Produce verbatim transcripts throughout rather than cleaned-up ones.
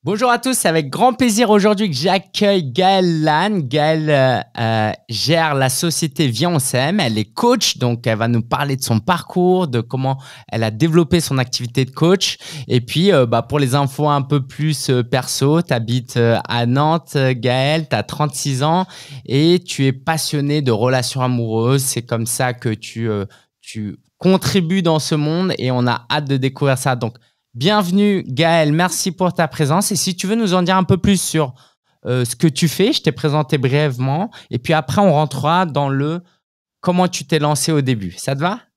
Bonjour à tous, c'est avec grand plaisir aujourd'hui que j'accueille Gaëlle Lannes. Gaëlle euh, euh, gère la société Viens on s'aime. Elle est coach, donc elle va nous parler de son parcours, de comment elle a développé son activité de coach. Et puis, euh, bah, pour les infos un peu plus euh, perso, tu habites euh, à Nantes, euh, Gaëlle, tu as trente-six ans et tu es passionné de relations amoureuses. C'est comme ça que tu, euh, tu contribues dans ce monde et on a hâte de découvrir ça. Donc, bienvenue Gaëlle, merci pour ta présence. Et si tu veux nous en dire un peu plus sur euh, ce que tu fais, je t'ai présenté brièvement. Et puis après, on rentrera dans le comment tu t'es lancé au début. Ça te va?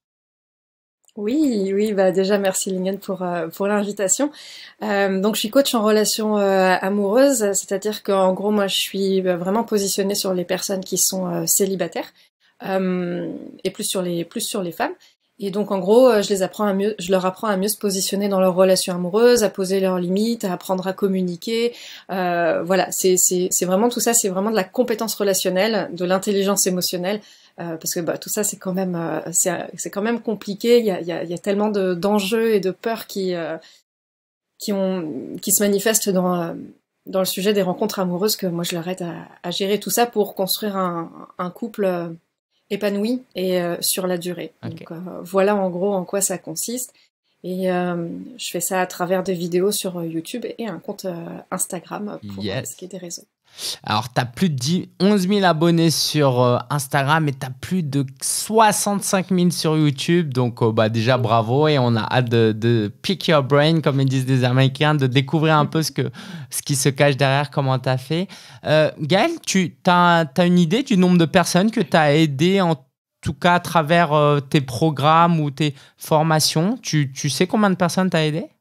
Oui, oui, bah déjà merci Lingen pour euh, pour l'invitation. Euh, donc je suis coach en relations euh, amoureuses, c'est-à-dire qu'en gros moi je suis euh, vraiment positionnée sur les personnes qui sont euh, célibataires euh, et plus sur les plus sur les femmes. Et donc en gros euh, je les apprends à mieux, je leur apprends à mieux se positionner dans leurs relations amoureuses, à poser leurs limites, à apprendre à communiquer. Euh, voilà, c'est c'est c'est vraiment tout ça, c'est vraiment de la compétence relationnelle, de l'intelligence émotionnelle. Euh, parce que bah, tout ça c'est quand même euh, c'est c'est quand même compliqué. Il y a il y a, il y a tellement de d'enjeux et de peurs qui euh, qui ont qui se manifestent dans euh, dans le sujet des rencontres amoureuses que moi je leur aide à, à gérer tout ça pour construire un un couple euh, épanoui et euh, sur la durée. Ok. Donc euh, voilà en gros en quoi ça consiste. Et euh, je fais ça à travers des vidéos sur YouTube et un compte euh, Instagram pour euh, ce qui est Yes. des réseaux. Alors, tu as plus de dix onze mille abonnés sur euh, Instagram et tu as plus de soixante-cinq mille sur YouTube. Donc, euh, bah, déjà, bravo. Et on a hâte de, de pick your brain, comme ils disent les Américains, de découvrir un peu ce, que, ce qui se cache derrière, comment tu as fait. Euh, Gaëlle, tu as, une idée du nombre de personnes que tu as aidées, en tout cas à travers euh, tes programmes ou tes formations? Tu, tu sais combien de personnes tu as aidé?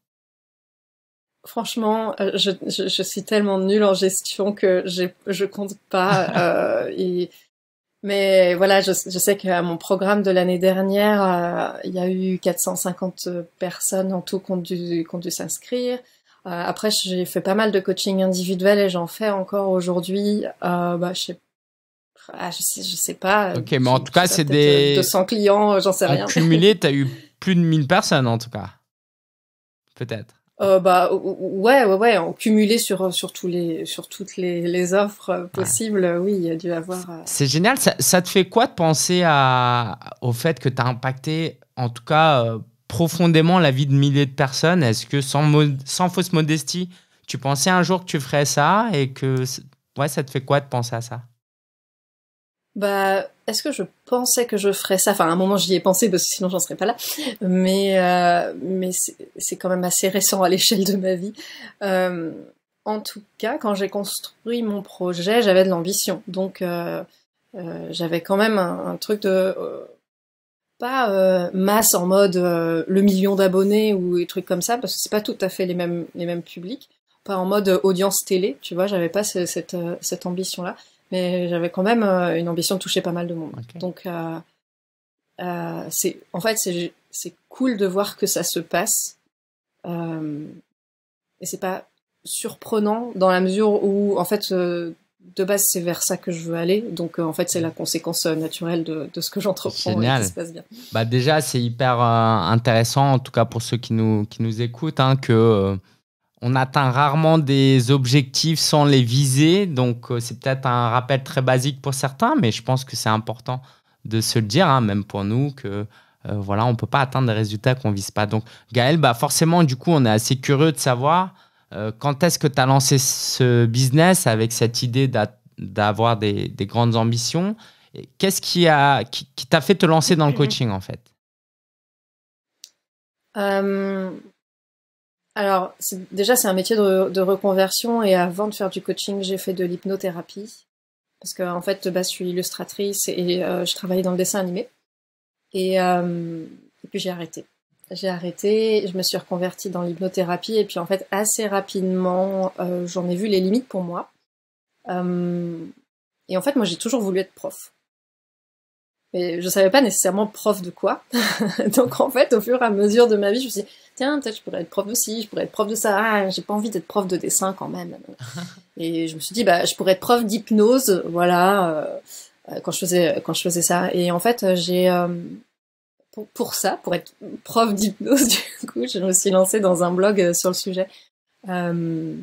Franchement, euh, je, je, je suis tellement nulle en gestion que j'ai, je compte pas. Euh, et- mais voilà, je, je sais qu'à mon programme de l'année dernière, euh, il y a eu quatre cent cinquante personnes en tout qui ont dû, qui ont dû s'inscrire. Euh, après, j'ai fait pas mal de coaching individuel et j'en fais encore aujourd'hui. Euh, bah, je sais, ah, je sais, je sais pas. Ok, mais en Je, tout je cas, sais pas, c'est peut-être euh, des. deux cents clients, euh, j'en sais En rien. cumulé, tu as eu plus de mille personnes, en tout cas. Peut-être. Euh, bah ouais ouais ouais en cumulé sur sur tous les sur toutes les, les offres euh, Ouais. possibles, euh, oui il y a dû avoir euh, C'est génial. Ça, ça te fait quoi de penser à, au fait que tu as impacté, en tout cas, euh, profondément la vie de milliers de personnes? Est-ce que, sans, mo- sans fausse modestie, tu pensais un jour que tu ferais ça et que, c'est- ouais, ça te fait quoi de penser à ça? bah est-ce que je pensais que je ferais ça, enfin à un moment j'y ai pensé parce que sinon j'en serais pas là, mais euh, mais c'est c'est quand même assez récent à l'échelle de ma vie. Euh, en tout cas quand j'ai construit mon projet j'avais de l'ambition, donc euh, euh, j'avais quand même un, un truc de euh, pas euh, masse en mode euh, le million d'abonnés ou des trucs comme ça, parce que c'est pas tout à fait les mêmes les mêmes publics. Pas en mode euh, audience télé, tu vois, j'avais pas ce- cette euh, cette ambition-là, mais j'avais quand même euh, une ambition de toucher pas mal de monde. Ok. Donc euh, euh, c'est en fait c'est c'est cool de voir que ça se passe euh, et c'est pas surprenant dans la mesure où en fait euh, de base c'est vers ça que je veux aller, donc euh, en fait c'est la conséquence euh, naturelle de, de ce que j'entreprends et qui Génial. se passe bien. Bah déjà, c'est hyper euh, intéressant, en tout cas pour ceux qui nous, qui nous écoutent, hein, que euh, on atteint rarement des objectifs sans les viser. Donc, euh, c'est peut-être un rappel très basique pour certains, mais je pense que c'est important de se le dire, hein, même pour nous, que euh, voilà, on ne peut pas atteindre des résultats qu'on ne vise pas. Donc, Gaëlle, bah forcément, du coup, on est assez curieux de savoir euh, quand est-ce que tu as lancé ce business avec cette idée d'a- d'avoir des, des grandes ambitions. Et Qu'est-ce qui a, qui, qui t'a fait te lancer dans le coaching, en fait? Euh, alors, c'est- déjà, c'est un métier de, de reconversion et avant de faire du coaching, j'ai fait de l'hypnothérapie. Parce que, en fait, de base, je suis illustratrice et euh, je travaillais dans le dessin animé. Et, euh, et puis j'ai arrêté. J'ai arrêté, je me suis reconvertie dans l'hypnothérapie et puis en fait, assez rapidement, euh, j'en ai vu les limites pour moi. Euh, et en fait, moi, j'ai toujours voulu être prof. Mais je savais pas nécessairement prof de quoi. Donc en fait, au fur et à mesure de ma vie, je me suis dit, tiens, peut-être je pourrais être prof de ci, je pourrais être prof de ça. Ah, j'ai pas envie d'être prof de dessin quand même. Et je me suis dit, bah, je pourrais être prof d'hypnose, voilà, euh, quand je faisais quand je faisais ça. Et en fait, j'ai euh, pour, pour ça, pour être prof d'hypnose, du coup, je me suis lancée dans un blog euh, sur le sujet. Euh,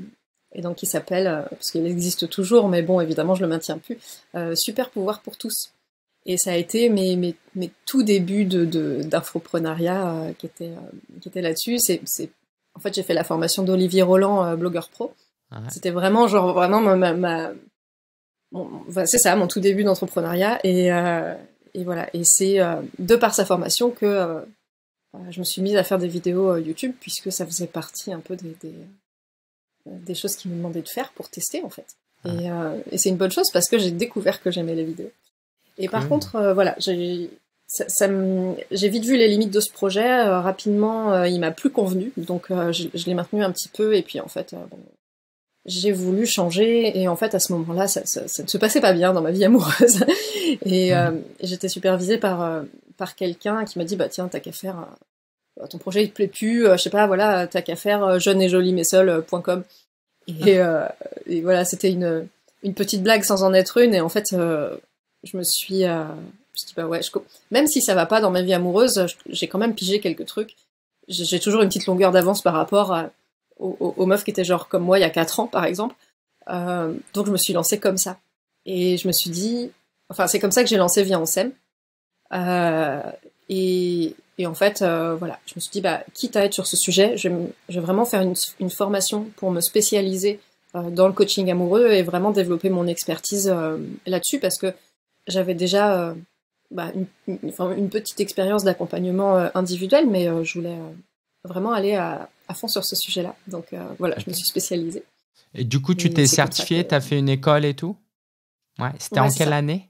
et donc qui s'appelle, euh, parce qu'il existe toujours, mais bon, évidemment, je le maintiens plus, euh, Super pouvoir pour tous. Et ça a été mes, mes, mes tout débuts de, de, d'infoprenariat euh, qui étaient, euh, qui étaient là-dessus. C'est, c'est, en fait, j'ai fait la formation d'Olivier Roland, euh, blogueur pro. Ouais. C'était vraiment, genre, vraiment ma, ma, ma mon, enfin, c'est ça, mon tout début d'entrepreneuriat. Et, euh, et voilà. Et c'est euh, de par sa formation que euh, je me suis mise à faire des vidéos euh, YouTube, puisque ça faisait partie un peu des, des, des choses qu'il me demandait de faire pour tester, en fait. Ouais. Et, euh, et c'est une bonne chose parce que j'ai découvert que j'aimais les vidéos. Et par mmh. contre, euh, voilà, j'ai, ça, ça me, j'ai vite vu les limites de ce projet. Euh, rapidement, euh, il m'a plus convenu, donc euh, je, je l'ai maintenu un petit peu. Et puis en fait, euh, bon, j'ai voulu changer. Et en fait, à ce moment-là, ça, ça, ça ne se passait pas bien dans ma vie amoureuse. et, mmh. euh, et j'étais supervisée par euh, par quelqu'un qui m'a dit, bah tiens, t'as qu'à faire, euh, ton projet il te plaît plus, euh, je sais pas, voilà, t'as qu'à faire euh, jeune et jolie mais seule point com. Et, euh, et voilà, c'était une une petite blague sans en être une. Et en fait. Euh, je me suis, euh, je me suis dit, bah ouais, je, même si ça va pas dans ma vie amoureuse, j'ai quand même pigé quelques trucs. J'ai, j'ai toujours une petite longueur d'avance par rapport à, aux, aux meufs qui étaient genre comme moi il y a quatre ans, par exemple. Euh, donc je me suis lancée comme ça. Et je me suis dit, enfin c'est comme ça que j'ai lancé Viens on s'aime. Euh, et, et en fait, euh, voilà, je me suis dit, bah quitte à être sur ce sujet, je vais, je vais vraiment faire une, une formation pour me spécialiser euh, dans le coaching amoureux et vraiment développer mon expertise euh, là-dessus, parce que j'avais déjà euh, bah, une, une, enfin, une petite expérience d'accompagnement euh, individuel, mais euh, je voulais euh, vraiment aller à, à fond sur ce sujet-là. Donc euh, voilà, okay. Je me suis spécialisée. Et du coup, tu et t'es certifiée, que... tu as fait une école et tout? Ouais, c'était ouais, en quelle ça. année?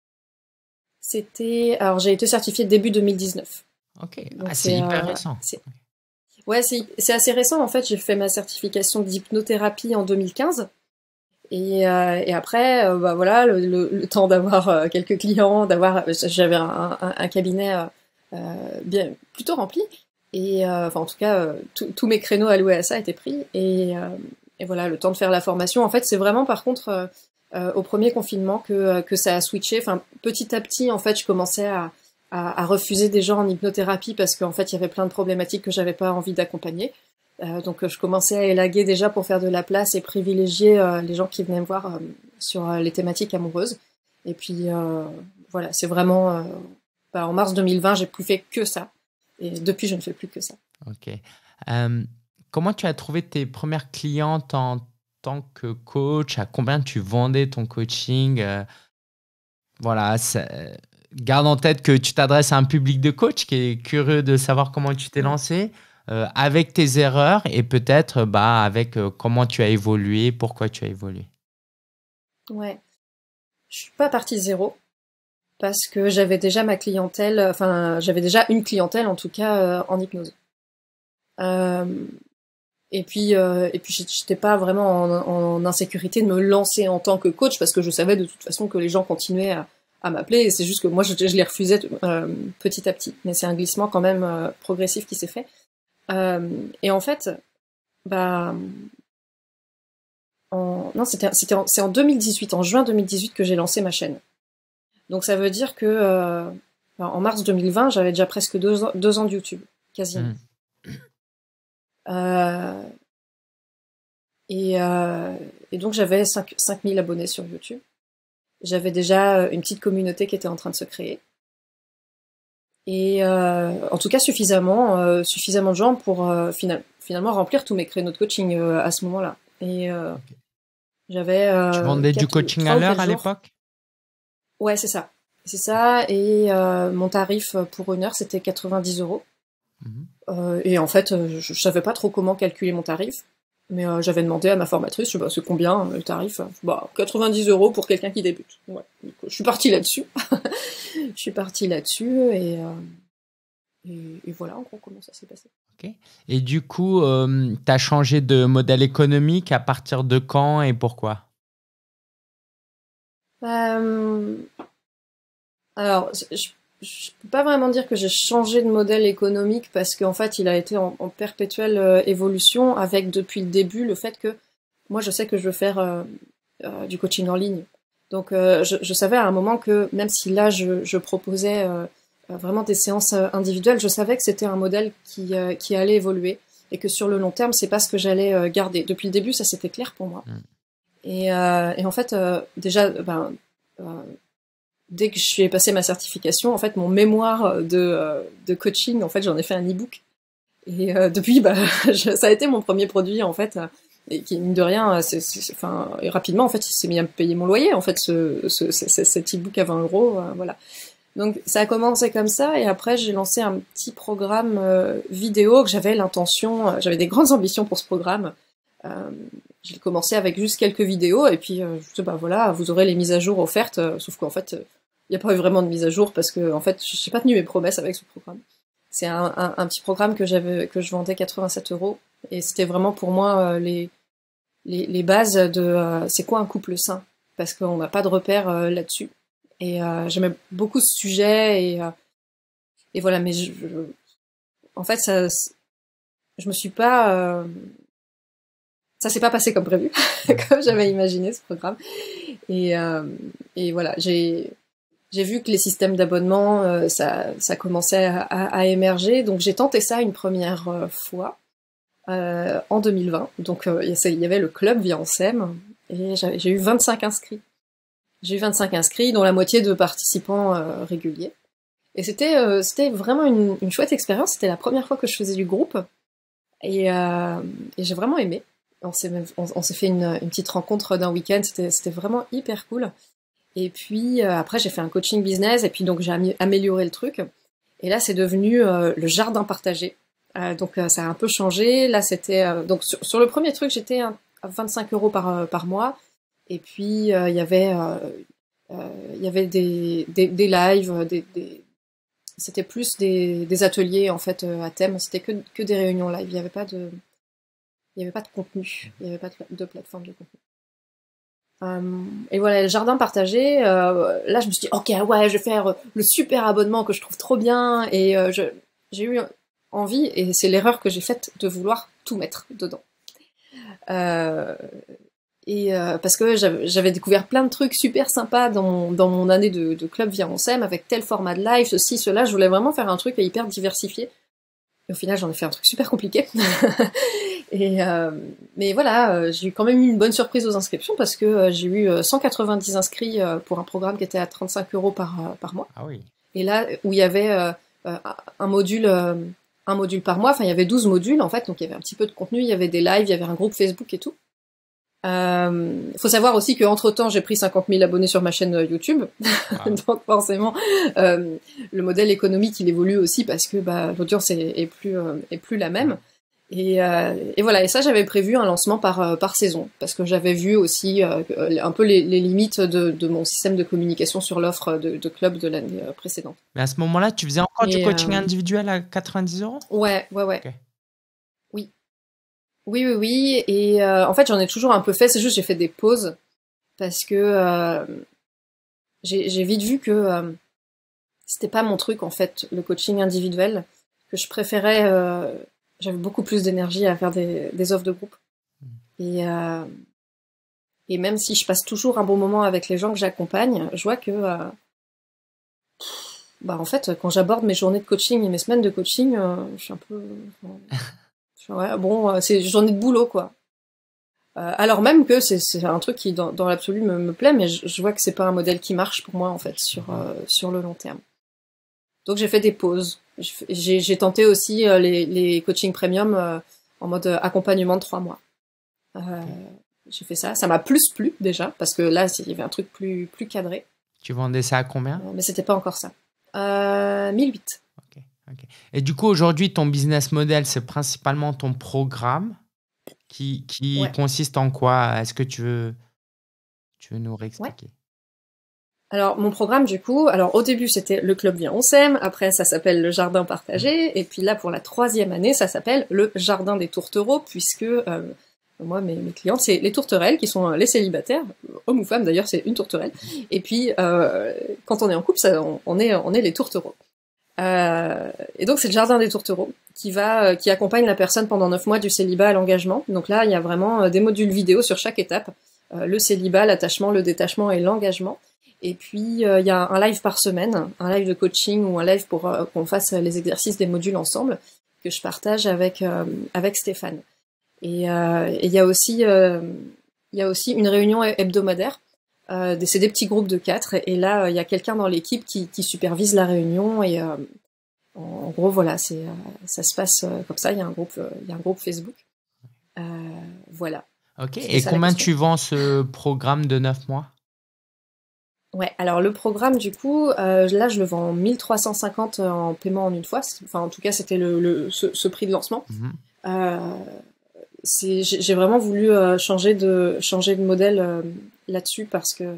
C'était... Alors, j'ai été certifiée début deux mille dix-neuf. Ok, ah, c'est, c'est hyper euh, récent. C'est... Ouais, c'est, c'est assez récent. En fait, j'ai fait ma certification d'hypnothérapie en deux mille quinze. Et, euh, et après, euh, bah voilà, le, le, le temps d'avoir euh, quelques clients, d'avoir, j'avais un, un, un cabinet euh, bien plutôt rempli, et euh, enfin en tout cas, euh, tous mes créneaux alloués à ça étaient pris, et, euh, et voilà, le temps de faire la formation. En fait, c'est vraiment par contre euh, euh, au premier confinement que que ça a switché. Enfin, petit à petit, en fait, je commençais à à, à refuser des gens en hypnothérapie parce qu'en fait, il y avait plein de problématiques que j'avais pas envie d'accompagner. Euh, donc je commençais à élaguer déjà pour faire de la place et privilégier euh, les gens qui venaient me voir euh, sur euh, les thématiques amoureuses. Et puis euh, voilà, c'est vraiment euh, bah, en mars deux mille vingt, j'ai plus fait que ça. Et depuis, je ne fais plus que ça. Ok. Euh, comment tu as trouvé tes premières clientes en tant que coach? À combien tu vendais ton coaching? euh, Voilà, ça, garde en tête que tu t'adresses à un public de coach qui est curieux de savoir comment tu t'es lancé. Euh, avec tes erreurs et peut-être bah, avec euh, comment tu as évolué, pourquoi tu as évolué. Ouais, je suis pas partie zéro parce que j'avais déjà ma clientèle, enfin j'avais déjà une clientèle en tout cas euh, en hypnose. Euh, et puis euh, et puis j'étais pas vraiment en, en insécurité de me lancer en tant que coach parce que je savais de toute façon que les gens continuaient à, à m'appeler, et c'est juste que moi je, je les refusais euh, petit à petit. Mais c'est un glissement quand même euh, progressif qui s'est fait. Euh, et en fait, bah, en, non, c'était, c'était en, c'est en deux mille dix-huit, en juin deux mille dix-huit que j'ai lancé ma chaîne. Donc ça veut dire que euh, en mars deux mille vingt, j'avais déjà presque deux ans, deux ans de YouTube, quasiment. Mmh. Euh, et, euh, et donc j'avais cinq mille abonnés sur YouTube. J'avais déjà une petite communauté qui était en train de se créer. Et euh, en tout cas suffisamment euh, suffisamment de gens pour euh, final, finalement remplir tous mes créneaux de coaching euh, à ce moment-là. Et euh, okay. j'avais euh, tu vendais du coaching à l'heure à l'époque? Ouais, c'est ça, c'est ça. Et euh, mon tarif pour une heure c'était quatre-vingt-dix euros. Mmh. Euh, et en fait, je, je savais pas trop comment calculer mon tarif, mais euh, j'avais demandé à ma formatrice, je sais pas, c'est combien le tarif? Bah, quatre-vingt-dix euros pour quelqu'un qui débute. Ouais. Donc, je suis partie là-dessus. je suis partie là-dessus et, euh, et, et voilà en gros comment ça s'est passé. Ok. Et du coup, euh, tu as changé de modèle économique à partir de quand et pourquoi? euh, Alors, je je peux pas vraiment dire que j'ai changé de modèle économique parce qu'en fait, il a été en, en perpétuelle euh, évolution avec depuis le début le fait que moi, je sais que je veux faire euh, euh, du coaching en ligne. Donc, euh, je, je savais à un moment que même si là, je, je proposais euh, vraiment des séances individuelles, je savais que c'était un modèle qui, euh, qui allait évoluer et que sur le long terme, c'est pas ce que j'allais euh, garder. Depuis le début, ça c'était clair pour moi. Mm. Et, euh, et en fait, euh, déjà, ben, euh, dès que je suis passé ma certification, en fait, mon mémoire de, euh, de coaching, en fait, j'en ai fait un e-book. Et euh, depuis, bah, je, ça a été mon premier produit, en fait, et qui, mine de rien, c'est, c'est, enfin, et rapidement, en fait, il s'est mis à me payer mon loyer, en fait, ce, ce, ce, cet e-book à vingt euros, euh, voilà. Donc, ça a commencé comme ça, et après, j'ai lancé un petit programme euh, vidéo que j'avais l'intention, euh, j'avais des grandes ambitions pour ce programme. Euh, j'ai commencé avec juste quelques vidéos, et puis, euh, je dis, bah voilà, vous aurez les mises à jour offertes, euh, sauf qu'en fait, il euh, n'y a pas eu vraiment de mise à jour, parce que, en fait, j'ai pas tenu mes promesses avec ce programme. C'est un, un, un petit programme que j'avais, que je vendais quatre-vingt-sept euros, et c'était vraiment pour moi euh, les, les, les bases de euh, c'est quoi un couple sain, parce qu'on n'a pas de repères euh, là-dessus. Et euh, j'aimais beaucoup ce sujet, et, euh, et voilà, mais je, je, en fait, ça, je me suis pas, euh, ça s'est pas passé comme prévu, comme j'avais imaginé ce programme. Et, euh, et voilà, j'ai, j'ai vu que les systèmes d'abonnement, euh, ça, ça commençait à, à, à émerger, donc j'ai tenté ça une première euh, fois euh, en deux mille vingt. Donc euh, il y avait le club via Ansem, et j'ai eu vingt-cinq inscrits. J'ai eu vingt-cinq inscrits, dont la moitié de participants euh, réguliers. Et c'était euh, c'était vraiment une, une chouette expérience. C'était la première fois que je faisais du groupe, et, euh, et j'ai vraiment aimé. On s'est on, on s'est fait une, une petite rencontre d'un week-end. C'était c'était vraiment hyper cool. Et puis euh, après j'ai fait un coaching business, et puis donc j'ai am- amélioré le truc. Et là c'est devenu euh, le jardin partagé. Euh, donc euh, ça a un peu changé. Là c'était euh, donc sur, sur le premier truc j'étais à vingt-cinq euros par euh, par mois. Et puis il euh, y avait il euh, euh, y avait des des, des lives, des, des c'était plus des, des ateliers en fait euh, à thème. C'était que que des réunions live. Il y avait pas de il y avait pas de contenu. Il y avait pas de, de plateforme de contenu. Euh, et voilà, le jardin partagé, euh, là je me suis dit, ok, ouais, je vais faire le super abonnement que je trouve trop bien, et euh, je, j'ai eu envie, et c'est l'erreur que j'ai faite, de vouloir tout mettre dedans. Euh, et euh, parce que j'avais, j'avais découvert plein de trucs super sympas dans mon, dans mon année de, de club via Ansem, avec tel format de live, ceci, cela, je voulais vraiment faire un truc hyper diversifié. Et au final, j'en ai fait un truc super compliqué. Et euh, mais voilà, euh, j'ai eu quand même eu une bonne surprise aux inscriptions, parce que euh, j'ai eu euh, cent quatre-vingt-dix inscrits euh, pour un programme qui était à trente-cinq euros par euh, par mois. Ah oui. Et là où il y avait euh, euh, un module euh, un module par mois, enfin il y avait douze modules en fait, donc il y avait un petit peu de contenu, il y avait des lives, il y avait un groupe Facebook et tout. Euh, faut savoir aussi que entre temps j'ai pris cinquante mille abonnés sur ma chaîne YouTube, ah. Donc forcément euh, le modèle économique il évolue aussi, parce que bah, l'audience est, est plus euh, est plus la même. Et, euh, et voilà, et ça j'avais prévu un lancement par, euh, par saison, parce que j'avais vu aussi euh, un peu les, les limites de, de mon système de communication sur l'offre de, de club de l'année précédente. Mais à ce moment-là, tu faisais encore et du coaching euh... individuel à quatre-vingt-dix euros ? Ouais, ouais, ouais. Okay. Oui. Oui, oui, oui. Et euh, en fait, j'en ai toujours un peu fait, c'est juste j'ai fait des pauses, parce que euh, j'ai, j'ai vite vu que euh, c'était pas mon truc, en fait, le coaching individuel, que je préférais... Euh, j'avais beaucoup plus d'énergie à faire des, des offres de groupe. Et, euh, et même si je passe toujours un bon moment avec les gens que j'accompagne, je vois que, euh, bah en fait, quand j'aborde mes journées de coaching et mes semaines de coaching, euh, je suis un peu... Euh, je suis, ouais, bon, c'est une journée de boulot, quoi. Euh, alors même que c'est, c'est un truc qui, dans, dans l'absolu, me, me plaît, mais je, je vois que c'est pas un modèle qui marche pour moi, en fait, sur, euh, sur le long terme. Donc j'ai fait des pauses. J'ai, j'ai tenté aussi euh, les, les coachings premium euh, en mode accompagnement de trois mois. Euh, j'ai fait ça. Ça m'a plus plu déjà, parce que là, il y avait un truc plus, plus cadré. Tu vendais ça à combien ? euh, Mais c'était pas encore ça. Euh, mille huit. Okay, okay. Et du coup, aujourd'hui, ton business model, c'est principalement ton programme qui, qui ouais. consiste en quoi ? Est-ce que tu veux, tu veux nous réexpliquer ? Ouais. Alors, mon programme, du coup, alors au début, c'était le club via Ansem, après, ça s'appelle le jardin partagé, et puis là, pour la troisième année, ça s'appelle le jardin des tourtereaux, puisque euh, moi, mes, mes clientes, c'est les tourterelles, qui sont les célibataires, hommes ou femmes, d'ailleurs, c'est une tourterelle, et puis, euh, quand on est en couple, ça, on, on, est, on est les tourtereaux. Euh, et donc, c'est le jardin des tourtereaux, qui va, qui accompagne la personne pendant neuf mois du célibat à l'engagement. Donc là, il y a vraiment des modules vidéo sur chaque étape, euh, le célibat, l'attachement, le détachement et l'engagement. Et puis, il euh, y a un live par semaine, un live de coaching ou un live pour euh, qu'on fasse les exercices des modules ensemble. que je partage avec euh, avec Stéphane. Et euh, il y a aussi euh, il y a aussi une réunion hebdomadaire. Euh, c'est des petits groupes de quatre, et, et là il y a quelqu'un dans l'équipe qui, qui supervise la réunion, et euh, en, en gros voilà, c'est euh, ça se passe euh, comme ça. Il y a un groupe euh, il y a un groupe Facebook. Euh, voilà. Ok. C'était Et ça la combien question. tu vends ce programme de neuf mois? Ouais, alors le programme, du coup, euh, là, je le vends mille trois cent cinquante en paiement en une fois. Enfin, en tout cas, c'était le, le ce, ce prix de lancement. Mhm. Euh, c'est, j'ai j'ai vraiment voulu euh, changer de changer de modèle euh, là-dessus, parce que,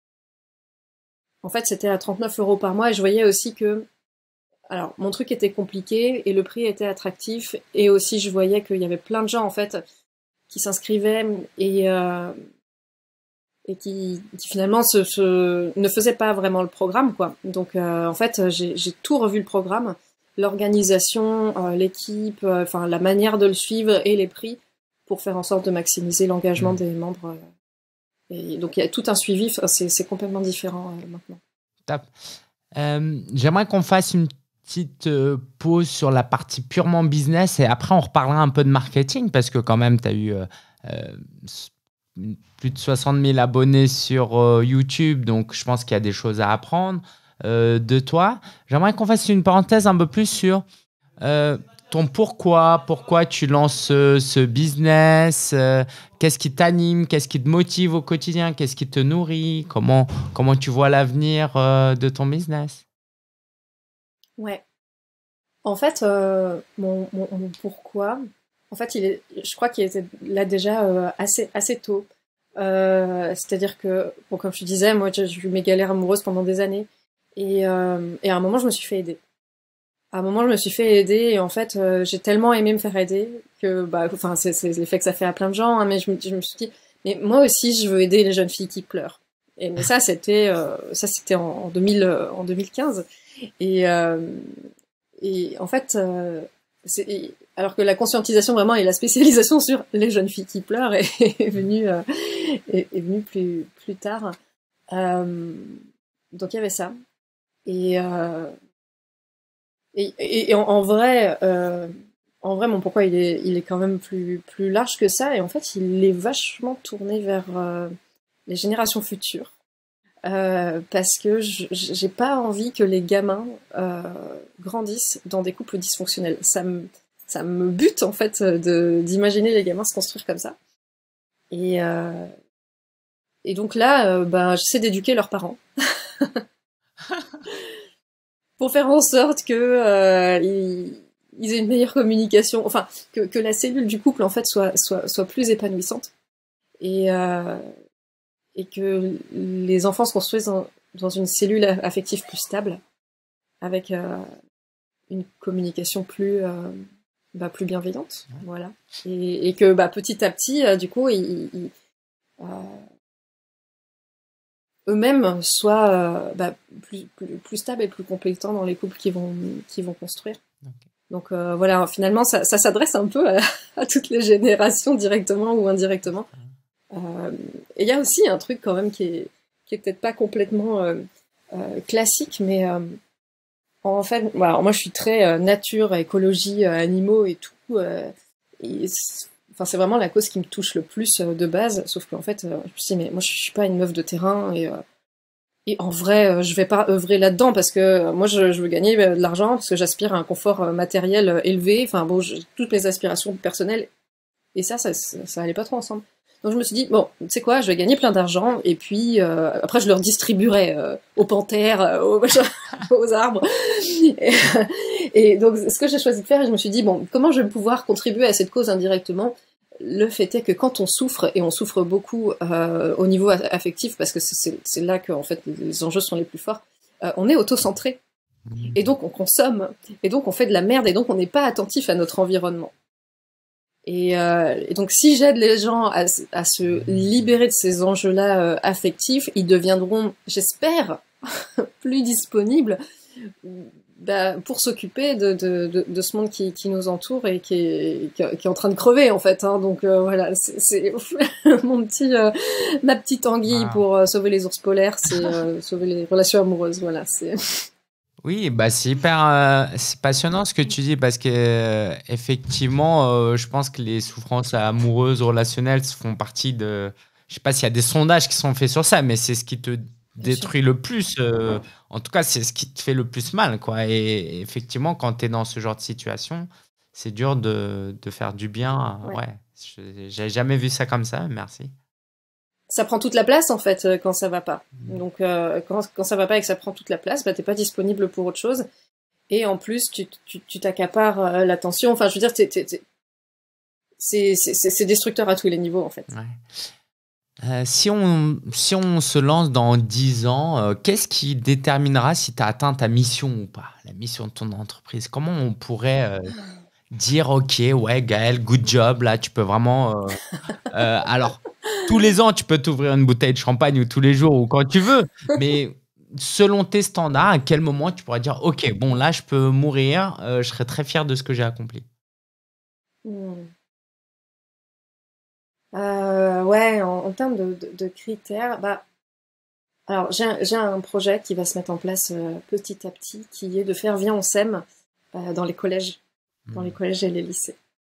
en fait, c'était à trente-neuf euros par mois, et je voyais aussi que, alors, mon truc était compliqué et le prix était attractif, et aussi je voyais qu'il y avait plein de gens, en fait, qui s'inscrivaient et euh, et qui, qui finalement se, se, ne faisait pas vraiment le programme, quoi. Donc euh, en fait, j'ai, j'ai tout revu le programme, l'organisation, euh, l'équipe, euh, enfin la manière de le suivre et les prix, pour faire en sorte de maximiser l'engagement Mhm. des membres. euh. Et donc il y a tout un suivi, enfin, c'est, c'est complètement différent euh, maintenant. Top. Euh, j'aimerais qu'on fasse une petite euh, pause sur la partie purement business et après on reparlera un peu de marketing parce que quand même tu as eu euh, euh, s- plus de soixante mille abonnés sur euh, YouTube, donc je pense qu'il y a des choses à apprendre euh, de toi. J'aimerais qu'on fasse une parenthèse un peu plus sur euh, ton pourquoi, pourquoi tu lances ce, ce business, euh, qu'est-ce qui t'anime, qu'est-ce qui te motive au quotidien, qu'est-ce qui te nourrit, comment, comment tu vois l'avenir euh, de ton business. Ouais. En fait, euh, mon, mon, mon pourquoi, en fait, il est, je crois qu'il était là déjà euh, assez assez tôt. Euh, c'est-à-dire que, bon, comme je te disais, moi, j'ai eu mes galères amoureuses pendant des années, et, euh, et à un moment, je me suis fait aider. À un moment, je me suis fait aider, et en fait, euh, j'ai tellement aimé me faire aider que, bah, enfin, c'est, c'est l'effet que ça fait à plein de gens, hein, mais je me, je me suis dit, mais moi aussi, je veux aider les jeunes filles qui pleurent. Et mais ça, c'était, euh, ça, c'était en, en deux mille, euh, en deux mille quinze. Et, euh, et en fait, euh, c'est, alors que la conscientisation vraiment et la spécialisation sur les jeunes filles qui pleurent est, est venue, euh, est, est venue plus, plus tard. Euh, donc il y avait ça. Et, euh, Et, et, et en, en vrai, euh, en vrai, mon pourquoi il est, il est quand même plus, plus large que ça. Et en fait, il est vachement tourné vers euh, les générations futures. Euh, parce que je- j'ai pas envie que les gamins euh, grandissent dans des couples dysfonctionnels. Ça me, ça me bute, en fait, de, d'imaginer les gamins se construire comme ça. Et, euh, et donc là, euh, ben, j'essaie d'éduquer leurs parents pour faire en sorte que euh, ils, ils aient une meilleure communication, enfin que, que la cellule du couple en fait soit soit soit plus épanouissante, et euh, et que les enfants se construisent dans, dans une cellule affective plus stable, avec euh, une communication plus euh, bah, plus bienveillante, voilà, et, et que bah petit à petit euh, du coup ils, ils, euh, eux-mêmes soient euh, bah, plus, plus plus stables et plus compétents dans les couples qu'ils vont qu'ils vont construire. Ok. Donc euh, voilà, finalement, ça, ça s'adresse un peu à, à toutes les générations, directement ou indirectement. Euh, et il y a aussi un truc quand même qui est, qui est peut-être pas complètement euh, euh, classique, mais euh, en fait, voilà, moi je suis très euh, nature, écologie, euh, animaux et tout. Euh, et c'est- enfin, c'est vraiment la cause qui me touche le plus euh, de base. Sauf qu'en fait, euh, je me suis dit, mais moi je suis pas une meuf de terrain, et euh, et en vrai, euh, je vais pas œuvrer là-dedans, parce que euh, moi, je, je veux gagner euh, de l'argent, parce que j'aspire à un confort euh, matériel euh, élevé. Enfin bon, j'ai toutes mes aspirations personnelles, et ça, ça, ça, ça allait pas trop ensemble. Donc je me suis dit, bon, tu sais quoi, je vais gagner plein d'argent, et puis euh, après je leur distribuerai euh, aux panthères, euh, aux, aux arbres. Et, et donc ce que j'ai choisi de faire, je me suis dit, bon, comment je vais pouvoir contribuer à cette cause indirectement? Le fait est que quand on souffre, et on souffre beaucoup euh, au niveau affectif, parce que c'est, c'est là que en fait les enjeux sont les plus forts, euh, on est auto-centré, et donc on consomme, et donc on fait de la merde, et donc on n'est pas attentif à notre environnement. Et, euh, et donc si j'aide les gens à, à se libérer de ces enjeux-là euh, affectifs, ils deviendront, j'espère, plus disponibles bah, pour s'occuper de, de, de, de ce monde qui, qui nous entoure, et qui est, qui est en train de crever en fait. Hein. Donc euh, voilà, c'est, c'est mon petit, euh, ma petite anguille Wow. pour euh, sauver les ours polaires, c'est euh, sauver les relations amoureuses. Voilà, c'est. Oui, bah c'est hyper, euh, c'est passionnant ce que tu dis parce que euh, effectivement, euh, je pense que les souffrances amoureuses, relationnelles font partie de. Je sais pas s'il y a des sondages qui sont faits sur ça, mais c'est ce qui te Bien sûr. détruit le plus. Euh, en tout cas, c'est ce qui te fait le plus mal, quoi. Et effectivement, quand tu es dans ce genre de situation, c'est dur de, de faire du bien. Ouais. Ouais, je- j'avais jamais vu ça comme ça. Merci. Ça prend toute la place en fait euh, quand ça va pas. Donc euh, quand, quand ça va pas et que ça prend toute la place, bah t'es pas disponible pour autre chose. Et en plus, tu tu tu t'accapares euh, l'attention. Enfin, je veux dire, t'es, t'es, t'es- c'est c'est c'est c'est destructeur à tous les niveaux en fait. Ouais. Euh, si on, si on se lance dans dix ans, euh, qu'est-ce qui déterminera si tu as atteint ta mission ou pas, la mission de ton entreprise? Comment on pourrait euh, dire, OK, ouais, Gaël, good job, là, tu peux vraiment... euh, euh, alors, tous les ans, tu peux t'ouvrir une bouteille de champagne ou tous les jours ou quand tu veux, mais selon tes standards, à quel moment tu pourrais dire, OK, bon, là, je peux mourir, euh, je serai très fier de ce que j'ai accompli. Hmm. Euh, ouais, en, en termes de, de, de critères, bah alors j'ai un, j'ai un projet qui va se mettre en place euh, petit à petit, qui est de faire Viens on s'aime euh, dans les collèges, dans les Hmm. collèges et les lycées.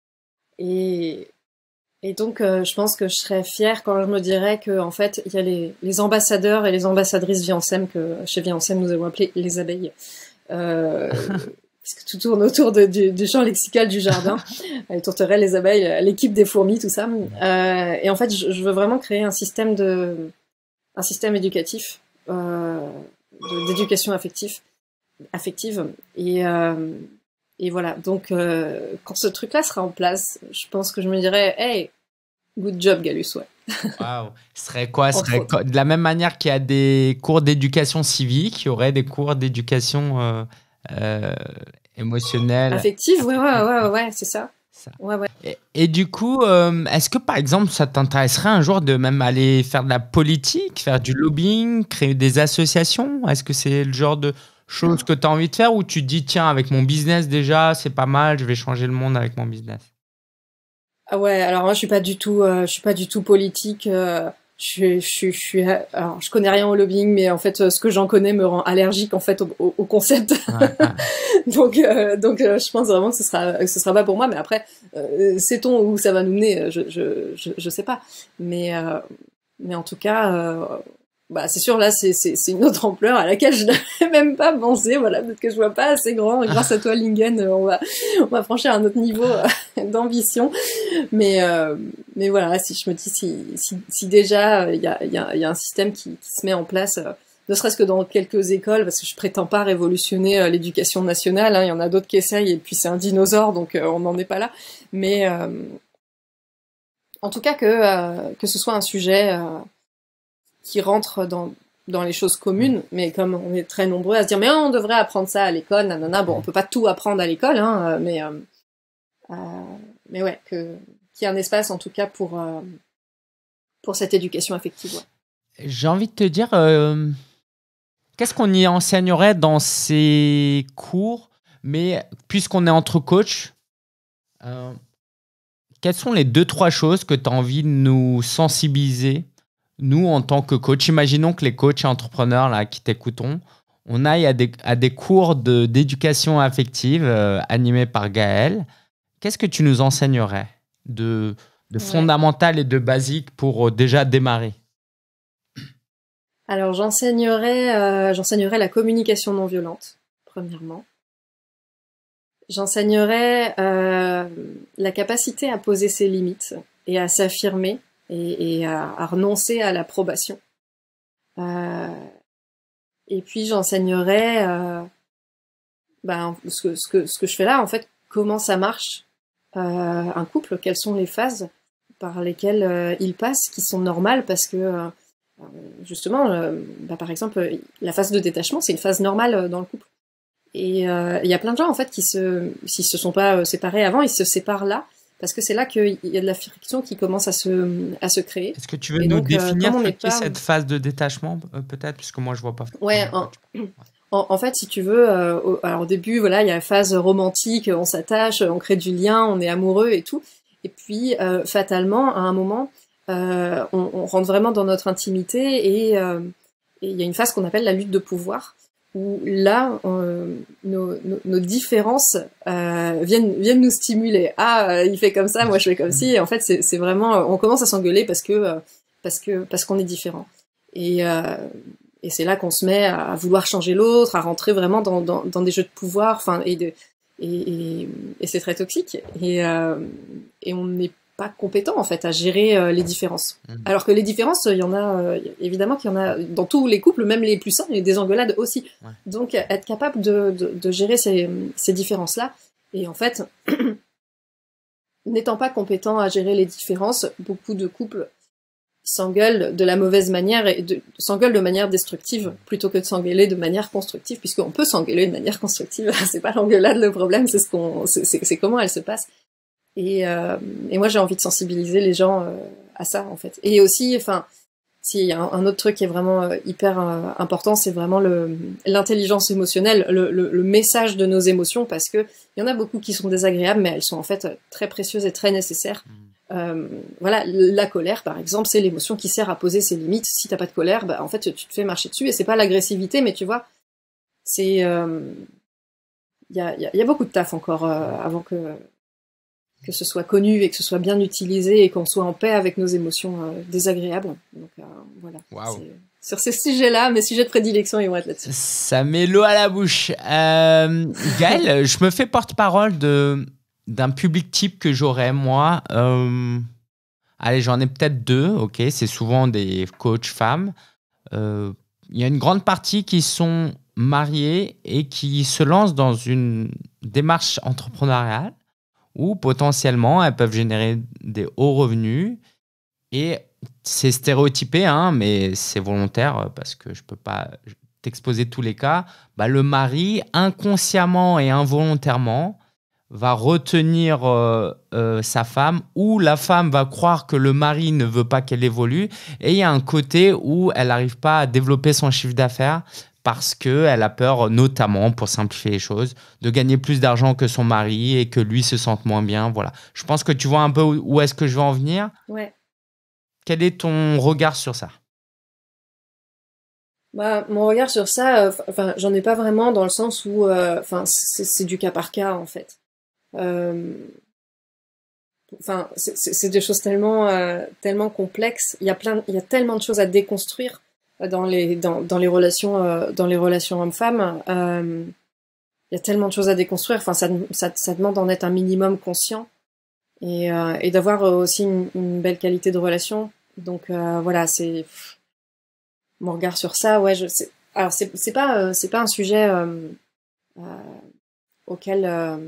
Et Et donc, euh, je pense que je serais fière quand je me dirais que, en fait, il y a les, les ambassadeurs et les ambassadrices Viansem que chez Viansem nous avons appelés les abeilles, euh, parce que tout tourne autour de, du, du champ lexical du jardin, les tourterelles, les abeilles, l'équipe des fourmis, tout ça. Euh, et en fait, je, je veux vraiment créer un système de, un système éducatif, euh, de- d'éducation affective, affective. Et, euh, et voilà. Donc, euh, quand ce truc-là sera en place, je pense que je me dirais, hey, good job, Galus, ouais. Waouh! Ce serait quoi? Ce Entre serait autres. co- de la même manière qu'il y a des cours d'éducation civique, il y aurait des cours d'éducation euh, euh, émotionnelle, Affective, ouais, ouais, affective. ouais, Ouais, ouais, ouais, c'est ça. ça. Ouais, ouais. Et, et du coup, euh, est-ce que par exemple, ça t'intéresserait un jour de même aller faire de la politique, faire du lobbying, créer des associations? Est-ce que c'est le genre de choses que tu as envie de faire ou tu te dis, tiens, avec mon business déjà, c'est pas mal, je vais changer le monde avec mon business? Ah ouais, alors moi je suis pas du tout, euh, je suis pas du tout politique. Euh, je suis, je suis, je suis, alors je connais rien au lobbying, mais en fait euh, ce que j'en connais me rend allergique en fait au, au, au concept. Ouais, ouais. donc, euh, donc euh, je pense vraiment que ce sera, que ce sera pas pour moi. Mais après, euh, sait-on où ça va nous mener? Je, je, je, je sais pas. Mais, euh, mais en tout cas, euh, bah c'est sûr là, c'est, c'est, c'est une autre ampleur à laquelle je n'avais même pas pensé. Voilà, peut-être que je vois pas assez grand. Et grâce à toi, Lingen, euh, on va, on va franchir un autre niveau euh, d'ambition. Mais, euh, mais voilà, si je me dis, si, si, si déjà il y a, y, a, y a un système qui, qui se met en place, euh, ne serait-ce que dans quelques écoles, parce que je prétends pas révolutionner euh, l'éducation nationale, hein, il y en a d'autres qui essayent, et puis c'est un dinosaure, donc euh, on n'en est pas là. Mais euh, en tout cas, que, euh, que ce soit un sujet euh, qui rentre dans, dans les choses communes, mais comme on est très nombreux à se dire, mais on devrait apprendre ça à l'école, nanana, bon, on peut pas tout apprendre à l'école, hein, mais, euh, euh, mais ouais, que, qu'il y ait un espace en tout cas pour... Euh, pour cette éducation affective. Ouais. J'ai envie de te dire, euh, qu'est-ce qu'on y enseignerait dans ces cours? Mais puisqu'on est entre coachs, euh, quelles sont les deux, trois choses que tu as envie de nous sensibiliser, nous, en tant que coach? Imaginons que les coachs et entrepreneurs là, qui t'écoutons, on aille à des, à des cours de, d'éducation affective euh, animés par Gaël. Qu'est-ce que tu nous enseignerais de, de Ouais. fondamental et de basique pour euh, déjà démarrer? Alors j'enseignerai, euh, j'enseignerai la communication non violente, premièrement. J'enseignerai euh, la capacité à poser ses limites et à s'affirmer et, et à, à renoncer à l'approbation. Euh, et puis j'enseignerai euh, ben, ce, que, ce, que, ce que je fais là, en fait, comment ça marche euh, un couple, quelles sont les phases par lesquelles euh, il passe, qui sont normales, parce que euh, justement, euh, bah, par exemple, la phase de détachement, c'est une phase normale dans le couple. Et il euh, y a plein de gens en fait qui se, s'ils se sont pas séparés avant, ils se séparent là parce que c'est là qu'il y a de la friction qui commence à se à se créer. Est-ce que tu veux Et nous donc, euh, définir comme on ce n'est qu'est pas, cette phase de détachement, euh, peut-être, puisque moi je vois pas ouais, forcément de quoi en, tu parles. Ouais. en, en fait, si tu veux, euh, au, alors au début, voilà, il y a la phase romantique, on s'attache, on crée du lien, on est amoureux et tout. Et puis, euh, fatalement, à un moment, euh, on, on rentre vraiment dans notre intimité et euh, et il y a une phase qu'on appelle la lutte de pouvoir, où là, euh, nos, nos, nos différences euh, viennent, viennent nous stimuler. Ah, euh, il fait comme ça, moi je fais comme ci. Et en fait, c'est, c'est vraiment, on commence à s'engueuler parce que euh, parce que parce qu'on est différent. Et euh, et c'est là qu'on se met à vouloir changer l'autre, à rentrer vraiment dans dans, dans des jeux de pouvoir. Enfin, et de et, et, et c'est très toxique. Et euh, et on n'est pas compétent en fait à gérer euh, les différences. Mmh. Alors que les différences, il y en a euh, évidemment qu'il y en a dans tous les couples, même les plus sains, il y a des engueulades aussi. Ouais. Donc être capable de, de, de gérer ces, ces différences-là, et en fait, n'étant pas compétent à gérer les différences, beaucoup de couples s'engueulent de la mauvaise manière et de, s'engueulent de manière destructive plutôt que de s'engueuler de manière constructive, puisqu'on peut s'engueuler de manière constructive. C'est pas l'engueulade le problème, c'est ce qu'on, c'est, c'est, c'est comment elle se passe. Et, euh, et moi, j'ai envie de sensibiliser les gens euh, à ça, en fait. Et aussi, enfin, s'il y a un, un autre truc qui est vraiment euh, hyper euh, important, c'est vraiment le, l'intelligence émotionnelle, le, le, le message de nos émotions, parce que il y en a beaucoup qui sont désagréables, mais elles sont en fait très précieuses et très nécessaires. Mmh. Euh, voilà, la colère, par exemple, c'est l'émotion qui sert à poser ses limites. Si t'as pas de colère, bah, en fait, tu te fais marcher dessus, et c'est pas l'agressivité, mais tu vois, c'est, il euh, y a, y a, y a beaucoup de taf encore euh, avant que que ce soit connu et que ce soit bien utilisé et qu'on soit en paix avec nos émotions euh, désagréables. Donc euh, voilà. Wow. Sur ces sujets-là, mes sujets de prédilection, ils vont être là-dessus. Ça met l'eau à la bouche. Euh, Gaëlle, je me fais porte-parole de, d'un public type que j'aurais, moi. Euh, allez, j'en ai peut-être deux, ok. C'est souvent des coachs femmes. Euh, il y a une grande partie qui sont mariées et qui se lancent dans une démarche entrepreneuriale où potentiellement elles peuvent générer des hauts revenus. Et c'est stéréotypé, hein, mais c'est volontaire parce que je ne peux pas t'exposer tous les cas. Bah, le mari, inconsciemment et involontairement, va retenir euh, euh, sa femme, ou la femme va croire que le mari ne veut pas qu'elle évolue. Et il y a un côté où elle n'arrive pas à développer son chiffre d'affaires parce qu'elle a peur, notamment, pour simplifier les choses, de gagner plus d'argent que son mari et que lui se sente moins bien. Voilà. Je pense que tu vois un peu où est-ce que je veux en venir. Ouais. Quel est ton regard sur ça ? Bah, mon regard sur ça, enfin, euh, j'en ai pas vraiment dans le sens où, enfin, euh, c'est, c'est du cas par cas en fait. Enfin, euh, c'est, c'est des choses tellement, euh, tellement complexes. Il y a plein, il y a tellement de choses à déconstruire dans les, dans, dans les relations, euh, dans les relations hommes-femmes. Euh, il y a tellement de choses à déconstruire. Enfin, ça, ça, ça demande d'en être un minimum conscient et, euh, et d'avoir aussi une, une belle qualité de relation. Donc euh, voilà, c'est mon regard sur ça. Ouais, je sais. Alors c'est c'est pas euh, c'est pas un sujet euh, euh, auquel euh,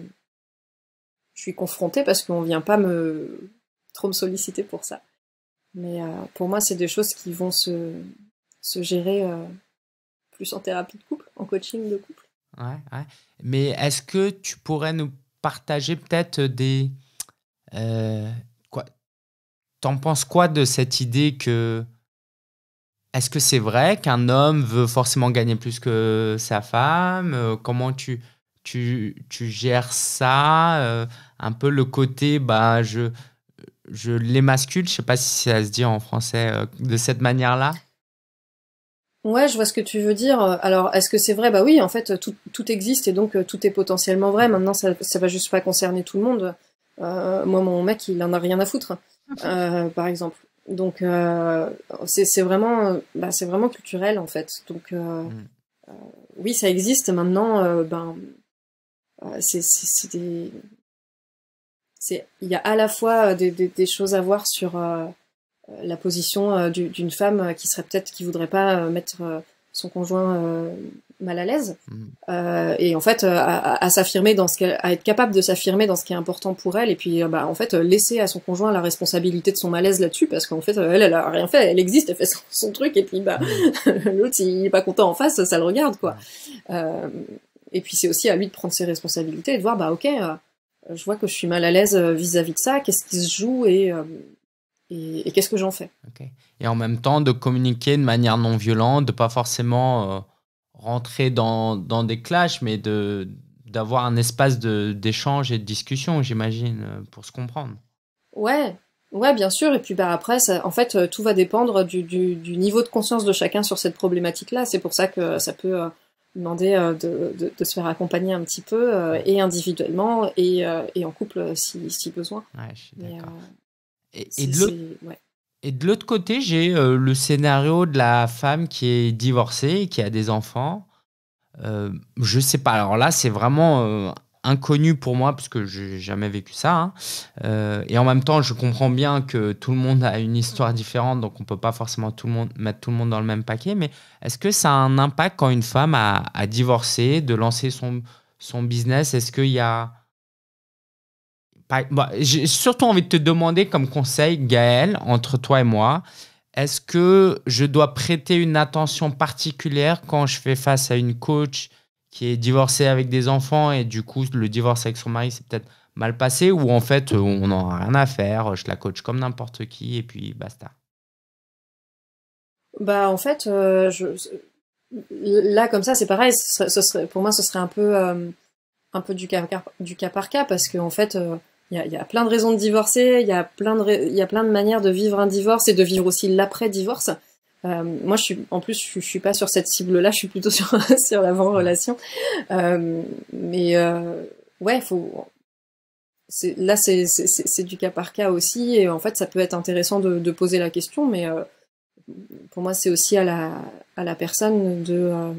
je suis confrontée parce qu'on vient pas me trop me solliciter pour ça. Mais euh, pour moi, c'est des choses qui vont se se gérer euh, plus en thérapie de couple, en coaching de couple. Ouais, ouais. Mais est-ce que tu pourrais nous partager peut-être des euh, quoi? T'en penses quoi de cette idée que est-ce que c'est vrai qu'un homme veut forcément gagner plus que sa femme? Euh, Comment tu, tu, tu gères ça? Euh, un peu le côté, bah, je, je l'émascule, je sais pas si ça se dit en français euh, de cette manière-là. Ouais, je vois ce que tu veux dire. Alors, est-ce que c'est vrai? Bah oui, en fait, tout, tout existe et donc euh, tout est potentiellement vrai. Maintenant, ça, ça va juste pas concerner tout le monde. Euh, moi, mon mec, il en a rien à foutre, euh, par exemple. Donc, euh, c'est, c'est vraiment, bah, c'est vraiment culturel en fait. Donc, euh, mm. euh, oui, ça existe. Maintenant, euh, ben, euh, c'est, c'est, c'est des, c'est, il y a à la fois des, des, des choses à voir sur euh, la position euh, du, d'une femme qui serait peut-être qui voudrait pas euh, mettre euh, son conjoint euh, mal à l'aise mmh. euh, et en fait euh, à, à s'affirmer dans ce qu'elle, à être capable de s'affirmer dans ce qui est important pour elle et puis euh, bah en fait laisser à son conjoint la responsabilité de son malaise là-dessus parce qu'en fait elle elle a rien fait, elle existe, elle fait son, son truc et puis bah mmh. l'autre s'il est pas content en face ça le regarde quoi. Mmh. Euh, et puis c'est aussi à lui de prendre ses responsabilités et de voir bah ok euh, je vois que je suis mal à l'aise vis-à-vis de ça, qu'est-ce qui se joue et euh, Et, et qu'est-ce que j'en fais? Okay. Et en même temps, de communiquer de manière non violente, de pas forcément euh, rentrer dans, dans des clashs, mais de, d'avoir un espace de, d'échange et de discussion, j'imagine, pour se comprendre. Ouais, ouais, bien sûr. Et puis bah, après, ça, en fait, tout va dépendre du, du, du niveau de conscience de chacun sur cette problématique-là. C'est pour ça que ça peut... Euh, demander euh, de, de, de se faire accompagner un petit peu, euh, et individuellement, et, euh, et en couple si, si besoin. Ouais, je suis Mais d'accord. euh, Et, et c'est, de l'autre c'est- ouais. et de l'autre côté, j'ai euh, le scénario de la femme qui est divorcée, qui a des enfants. Euh, je sais pas. Alors là, c'est vraiment euh, inconnu pour moi parce que j'ai jamais vécu ça, hein. Euh, et en même temps, je comprends bien que tout le monde a une histoire différente, donc on peut pas forcément tout le monde mettre tout le monde dans le même paquet. Mais est-ce que ça a un impact quand une femme a, a divorcé, de lancer son son business? Est-ce qu'il y a pas- bah, j'ai surtout envie de te demander comme conseil, Gaël, entre toi et moi, est-ce que je dois prêter une attention particulière quand je fais face à une coach qui est divorcée avec des enfants et du coup le divorce avec son mari s'est peut-être mal passé ou en fait euh, on n'en a rien à faire, je la coach comme n'importe qui et puis basta. Bah en fait, euh, je, là comme ça, c'est pareil. Ce serait, ce serait, pour moi, ce serait un peu, euh, un peu du cas, du cas par cas, parce qu'en fait, il euh, y, a, y a plein de raisons de divorcer, il y a plein de, il y a plein de manières de vivre un divorce et de vivre aussi l'après-divorce. Euh, moi, je suis, en plus, je, je suis pas sur cette cible-là, je suis plutôt sur sur l'avant-relation. Euh, mais euh, ouais, faut. C'est, là, c'est, c'est, c'est c'est du cas par cas aussi, et en fait, ça peut être intéressant de, de poser la question, mais euh, pour moi, c'est aussi à la à la personne de euh,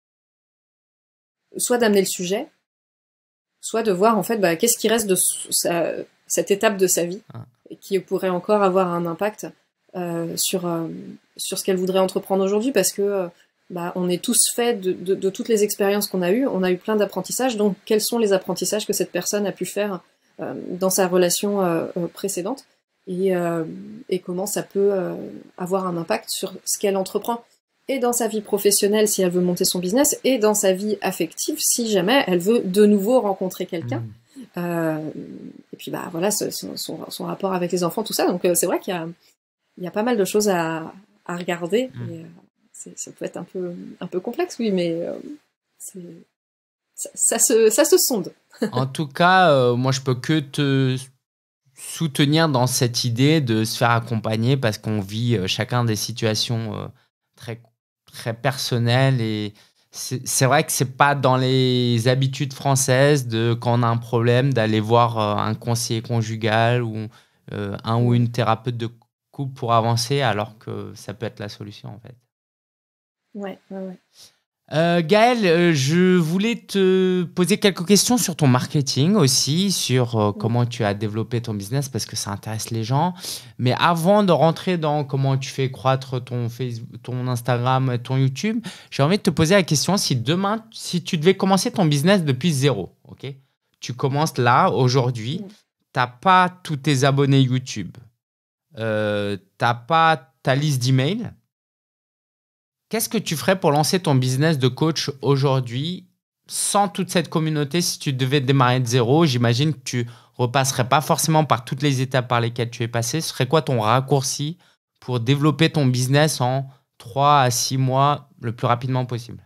soit d'amener le sujet, soit de voir en fait bah, qu'est-ce qui reste de sa, cette étape de sa vie Ah. et qui pourrait encore avoir un impact euh, sur euh, sur ce qu'elle voudrait entreprendre aujourd'hui, parce que euh, bah, on est tous faits de, de, de toutes les expériences qu'on a eues, on a eu plein d'apprentissages, donc quels sont les apprentissages que cette personne a pu faire euh, dans sa relation euh, précédente, et, euh, et comment ça peut euh, avoir un impact sur ce qu'elle entreprend, et dans sa vie professionnelle si elle veut monter son business, et dans sa vie affective si jamais elle veut de nouveau rencontrer quelqu'un. Mmh. Euh, et puis bah voilà, son, son, son rapport avec les enfants, tout ça. Donc euh, c'est vrai qu'il y a, il y a pas mal de choses à, à regarder. Mmh. Et, euh, c'est, ça peut être un peu, un peu complexe, oui, mais euh, c'est, ça, ça, se, ça se sonde. En tout cas, euh, moi je peux que te soutenir dans cette idée de se faire accompagner parce qu'on vit euh, chacun des situations euh, très, très personnelles et c'est c'est vrai que c'est pas dans les habitudes françaises de quand on a un problème d'aller voir euh, un conseiller conjugal ou euh, un ou Ouais, une thérapeute de couple pour avancer alors que ça peut être la solution en fait. ouais, ouais. ouais. Euh, Gaël, euh, je voulais te poser quelques questions sur ton marketing aussi, sur euh, Mm. comment tu as développé ton business parce que ça intéresse les gens. Mais avant de rentrer dans comment tu fais croître ton Facebook, ton Instagram, ton YouTube, j'ai envie de te poser la question si demain, si tu devais commencer ton business depuis zéro, ok? Tu commences là, aujourd'hui, Mm. t'as pas tous tes abonnés YouTube, euh, t'as pas ta liste d'emails. Qu'est-ce que tu ferais pour lancer ton business de coach aujourd'hui sans toute cette communauté si tu devais démarrer de zéro? J'imagine que tu repasserais pas forcément par toutes les étapes par lesquelles tu es passé. Ce serait quoi ton raccourci pour développer ton business en trois à six mois le plus rapidement possible?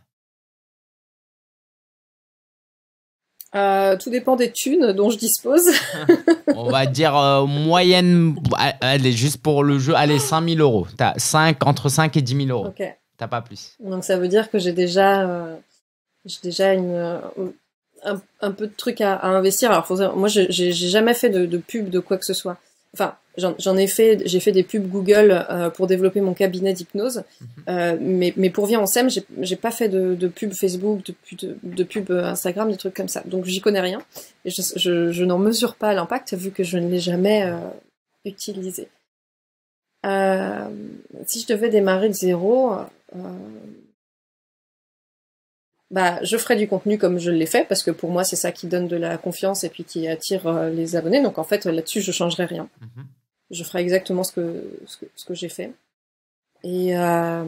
Euh, tout dépend des thunes dont je dispose. On va dire euh, moyenne, allez, juste pour le jeu, allez, cinq mille euros. Tu as cinq, entre cinq et dix mille euros. Ok. T'as pas plus. Donc ça veut dire que j'ai déjà, euh, j'ai déjà une, euh, un, un peu de trucs à, à investir. Alors faut savoir, moi j'ai j'ai jamais fait de, de pub de quoi que ce soit. Enfin, j'en j'en ai fait, j'ai fait des pubs Google euh, pour développer mon cabinet d'hypnose, Mhm. euh, mais mais pour Vie en Sème, j'ai j'ai pas fait de, de pub Facebook, de, pu- de, de pub Instagram, des trucs comme ça. Donc j'y connais rien et je, je, je n'en mesure pas l'impact vu que je ne l'ai jamais euh, utilisé. Euh, Si je devais démarrer de zéro, euh, bah, je ferai du contenu comme je l'ai fait, parce que pour moi, c'est ça qui donne de la confiance et puis qui attire euh, les abonnés. Donc en fait, là-dessus, je changerai rien. Mhm. Je ferai exactement ce que, ce que, ce que j'ai fait. Et euh,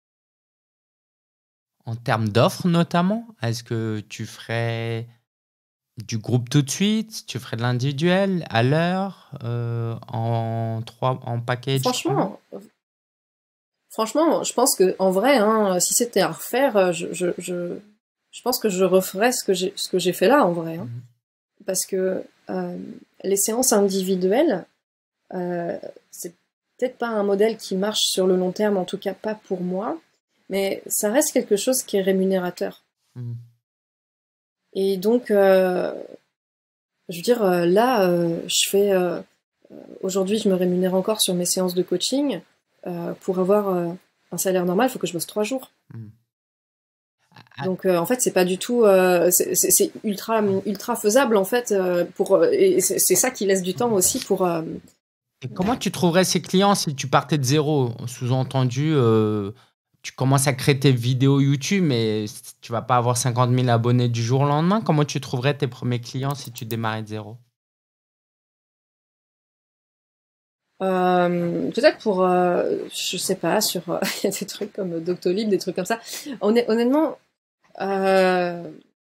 En termes d'offres notamment, est-ce que tu ferais du groupe tout de suite? Tu ferais de l'individuel à l'heure, euh, en trois, en package trois? franchement, franchement, je pense que en vrai, hein, si c'était à refaire, euh, je, je, je, je pense que je referais ce que j'ai, ce que j'ai fait là en vrai, hein. Mhm. Parce que euh, les séances individuelles, euh, c'est peut-être pas un modèle qui marche sur le long terme, en tout cas pas pour moi, mais ça reste quelque chose qui est rémunérateur. Mmh. Et donc, euh, je veux dire, euh, là, euh, je fais... Euh, aujourd'hui, je me rémunère encore sur mes séances de coaching. Euh, pour avoir euh, un salaire normal, il faut que je bosse trois jours. Mmh. Donc euh, en fait c'est pas du tout euh, c'est c'est ultra ultra faisable en fait euh, pour et c'est c'est ça qui laisse du temps aussi pour euh, Et comment tu trouverais ces clients si tu partais de zéro? Sous-entendu, euh, tu commences à créer tes vidéos YouTube, mais tu vas pas avoir cinquante mille abonnés du jour au lendemain. Comment tu trouverais tes premiers clients si tu démarrais de zéro? euh, peut-être pour euh, je sais pas sur il y a des trucs comme Doctolib, des trucs comme ça. Honn- honnêtement euh,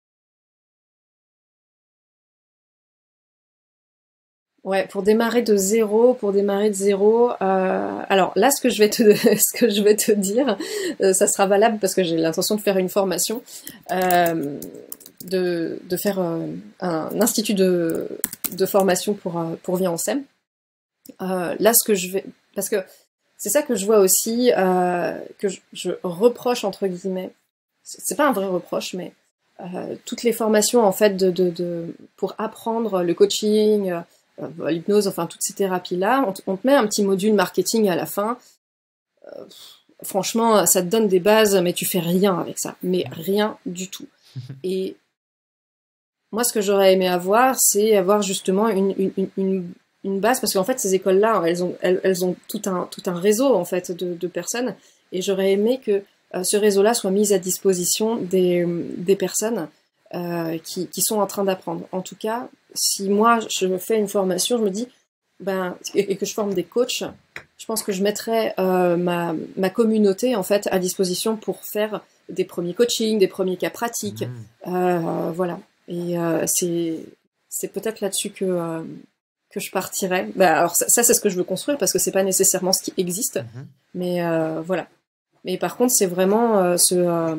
ouais, pour démarrer de zéro, pour démarrer de zéro, euh, alors là, ce que je vais te, ce que je vais te dire, euh, ça sera valable parce que j'ai l'intention de faire une formation, euh, de, de faire euh, un institut de, de formation pour, euh, pour Vie en S E M. Euh, là, ce que je vais, parce que c'est ça que je vois aussi, euh, que je, je reproche entre guillemets. C'est pas un vrai reproche, mais euh, toutes les formations en fait de, de, de pour apprendre le coaching, euh, l'hypnose, enfin toutes ces thérapies-là, on, te- on te met un petit module marketing à la fin. Euh, franchement, ça te donne des bases, mais tu fais rien avec ça, mais rien du tout. Et moi, ce que j'aurais aimé avoir, c'est avoir justement une, une, une, une base, parce qu'en fait, ces écoles-là, elles ont, elles, elles ont tout un, tout un réseau en fait de, de personnes, et j'aurais aimé que euh, ce réseau-là soit mis à disposition des, des personnes euh, qui, qui sont en train d'apprendre. En tout cas, si moi je fais une formation, je me dis, ben, et et que je forme des coachs, je pense que je mettrais euh, ma, ma communauté en fait à disposition pour faire des premiers coachings, des premiers cas pratiques, Mmh. euh, voilà. Et euh, c'est c'est peut-être là-dessus que euh, que je partirais. Bah, alors ça, ça c'est ce que je veux construire parce que c'est pas nécessairement ce qui existe, Mmh. mais euh, voilà. Mais par contre, c'est vraiment euh, se, euh,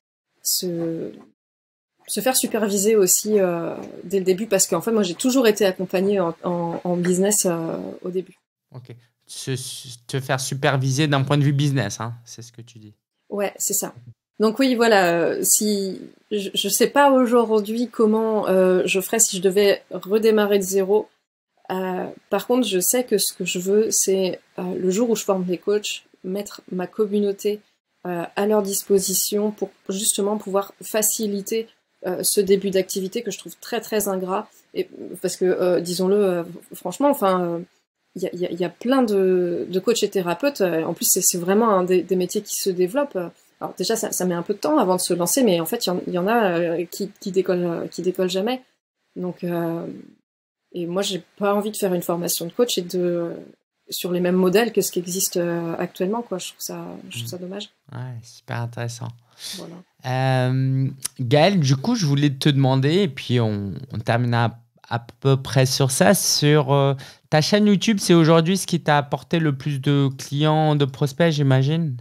se se faire superviser aussi euh, dès le début parce qu'en fait, moi, j'ai toujours été accompagnée en, en, en business euh, au début. Ok. Se, se- te faire superviser d'un point de vue business, hein, c'est ce que tu dis. Ouais, c'est ça. Donc oui, voilà. euh, Si je, je sais pas aujourd'hui comment euh, je ferais si je devais redémarrer de zéro. Euh, par contre, je sais que ce que je veux, c'est euh, le jour où je forme des coachs, mettre ma communauté euh, à leur disposition pour justement pouvoir faciliter euh, ce début d'activité que je trouve très très ingrat. Et parce que, euh, disons-le, euh, franchement, enfin, il y, a, y a- y a plein de, de coachs et thérapeutes. euh, En plus, c'est c'est vraiment un des, des métiers qui se développent. Alors déjà, ça, ça met un peu de temps avant de se lancer, mais en fait, il y, en- il y en a euh, qui, qui décollent, euh, qui décollent jamais. Donc, euh, et moi, j'ai pas envie de faire une formation de coach et de sur les mêmes modèles que ce qui existe euh, actuellement, quoi. Je trouve ça, je trouve Mm. ça dommage. Ouais, super intéressant. Voilà. Euh, Gaël, du coup, je voulais te demander, et puis on, on terminera à, à peu près sur ça, sur euh, ta chaîne YouTube, c'est aujourd'hui ce qui t'a apporté le plus de clients, de prospects, j'imagine?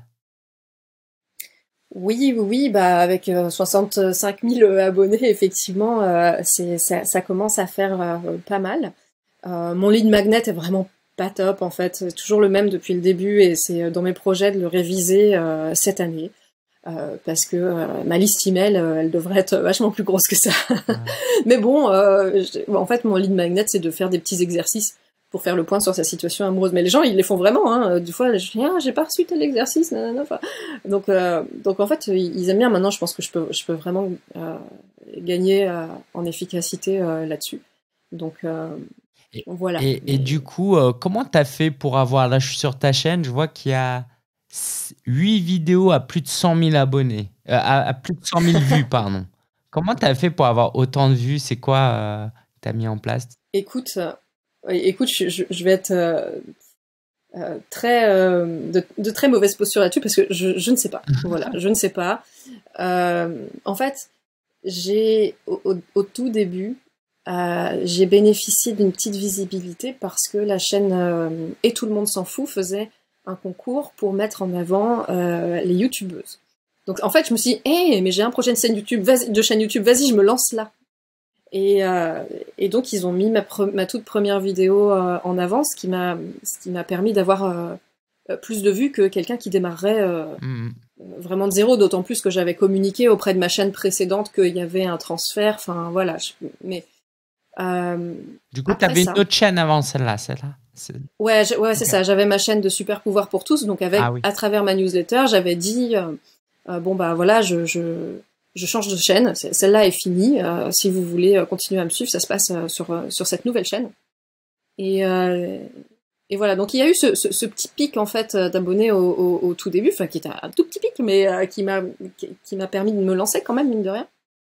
Oui, oui, oui, bah avec euh, soixante-cinq mille abonnés, effectivement, euh, c'est ça, ça commence à faire euh, pas mal. Euh, mon lead magnet est vraiment pas top, en fait. C'est toujours le même depuis le début et c'est euh, dans mes projets de le réviser euh, cette année. Euh, parce que euh, ma liste email, euh, elle devrait être vachement plus grosse que ça. Ouais. Mais bon, euh, je- en fait, mon lead magnet, c'est de faire des petits exercices pour faire le point sur sa situation amoureuse. Mais les gens, ils les font vraiment. Hein. Du fois, je dis, ah, j'ai pas reçu tel exercice. Nanana. Enfin, donc, euh, donc en fait, ils aiment bien. Maintenant, je pense que je peux, je peux vraiment euh, gagner euh, en efficacité euh, là-dessus. Donc euh, Et, voilà. et, et Mais du coup, euh, comment tu as fait pour avoir, là je suis sur ta chaîne, je vois qu'il y a huit vidéos à plus de cent mille abonnés, euh, à, à plus de cent mille vues, pardon. Comment tu as fait pour avoir autant de vues? C'est quoi euh, que tu as mis en place? écoute, euh, écoute, je, je, je vais être euh, euh, très euh, de, de très mauvaise posture là-dessus parce que je, je ne sais pas. Voilà, je ne sais pas. Euh, en fait, j'ai au, au, au tout début, euh, j'ai bénéficié d'une petite visibilité parce que la chaîne euh, Et tout le monde s'en fout faisait un concours pour mettre en avant euh, les youtubeuses. Donc en fait, je me suis dit, hé, mais j'ai un projet de chaîne YouTube, vas-y, de chaîne YouTube, vas-y, je me lance là. Et, euh, et donc ils ont mis ma, pre- ma toute première vidéo euh, en avant, ce qui m'a ce qui m'a permis d'avoir euh, plus de vues que quelqu'un qui démarrerait euh, Hmm. vraiment de zéro, d'autant plus que j'avais communiqué auprès de ma chaîne précédente qu'il y avait un transfert. Enfin, voilà. Je, mais euh, du coup, tu avais une autre chaîne avant celle-là, celle-là. Ouais, je, ouais, c'est okay. ça. J'avais ma chaîne de Super Pouvoir pour tous, donc avec, ah, oui. à travers ma newsletter, j'avais dit euh, euh, bon bah voilà, je, je, je change de chaîne. Celle-là est finie. Euh, si vous voulez continuer à me suivre, ça se passe euh, sur sur cette nouvelle chaîne. Et euh, et voilà. Donc il y a eu ce, ce, ce petit pic en fait d'abonnés au, au, au tout début, enfin qui était un tout petit pic, mais euh, qui m'a qui, qui m'a permis de me lancer quand même mine de rien.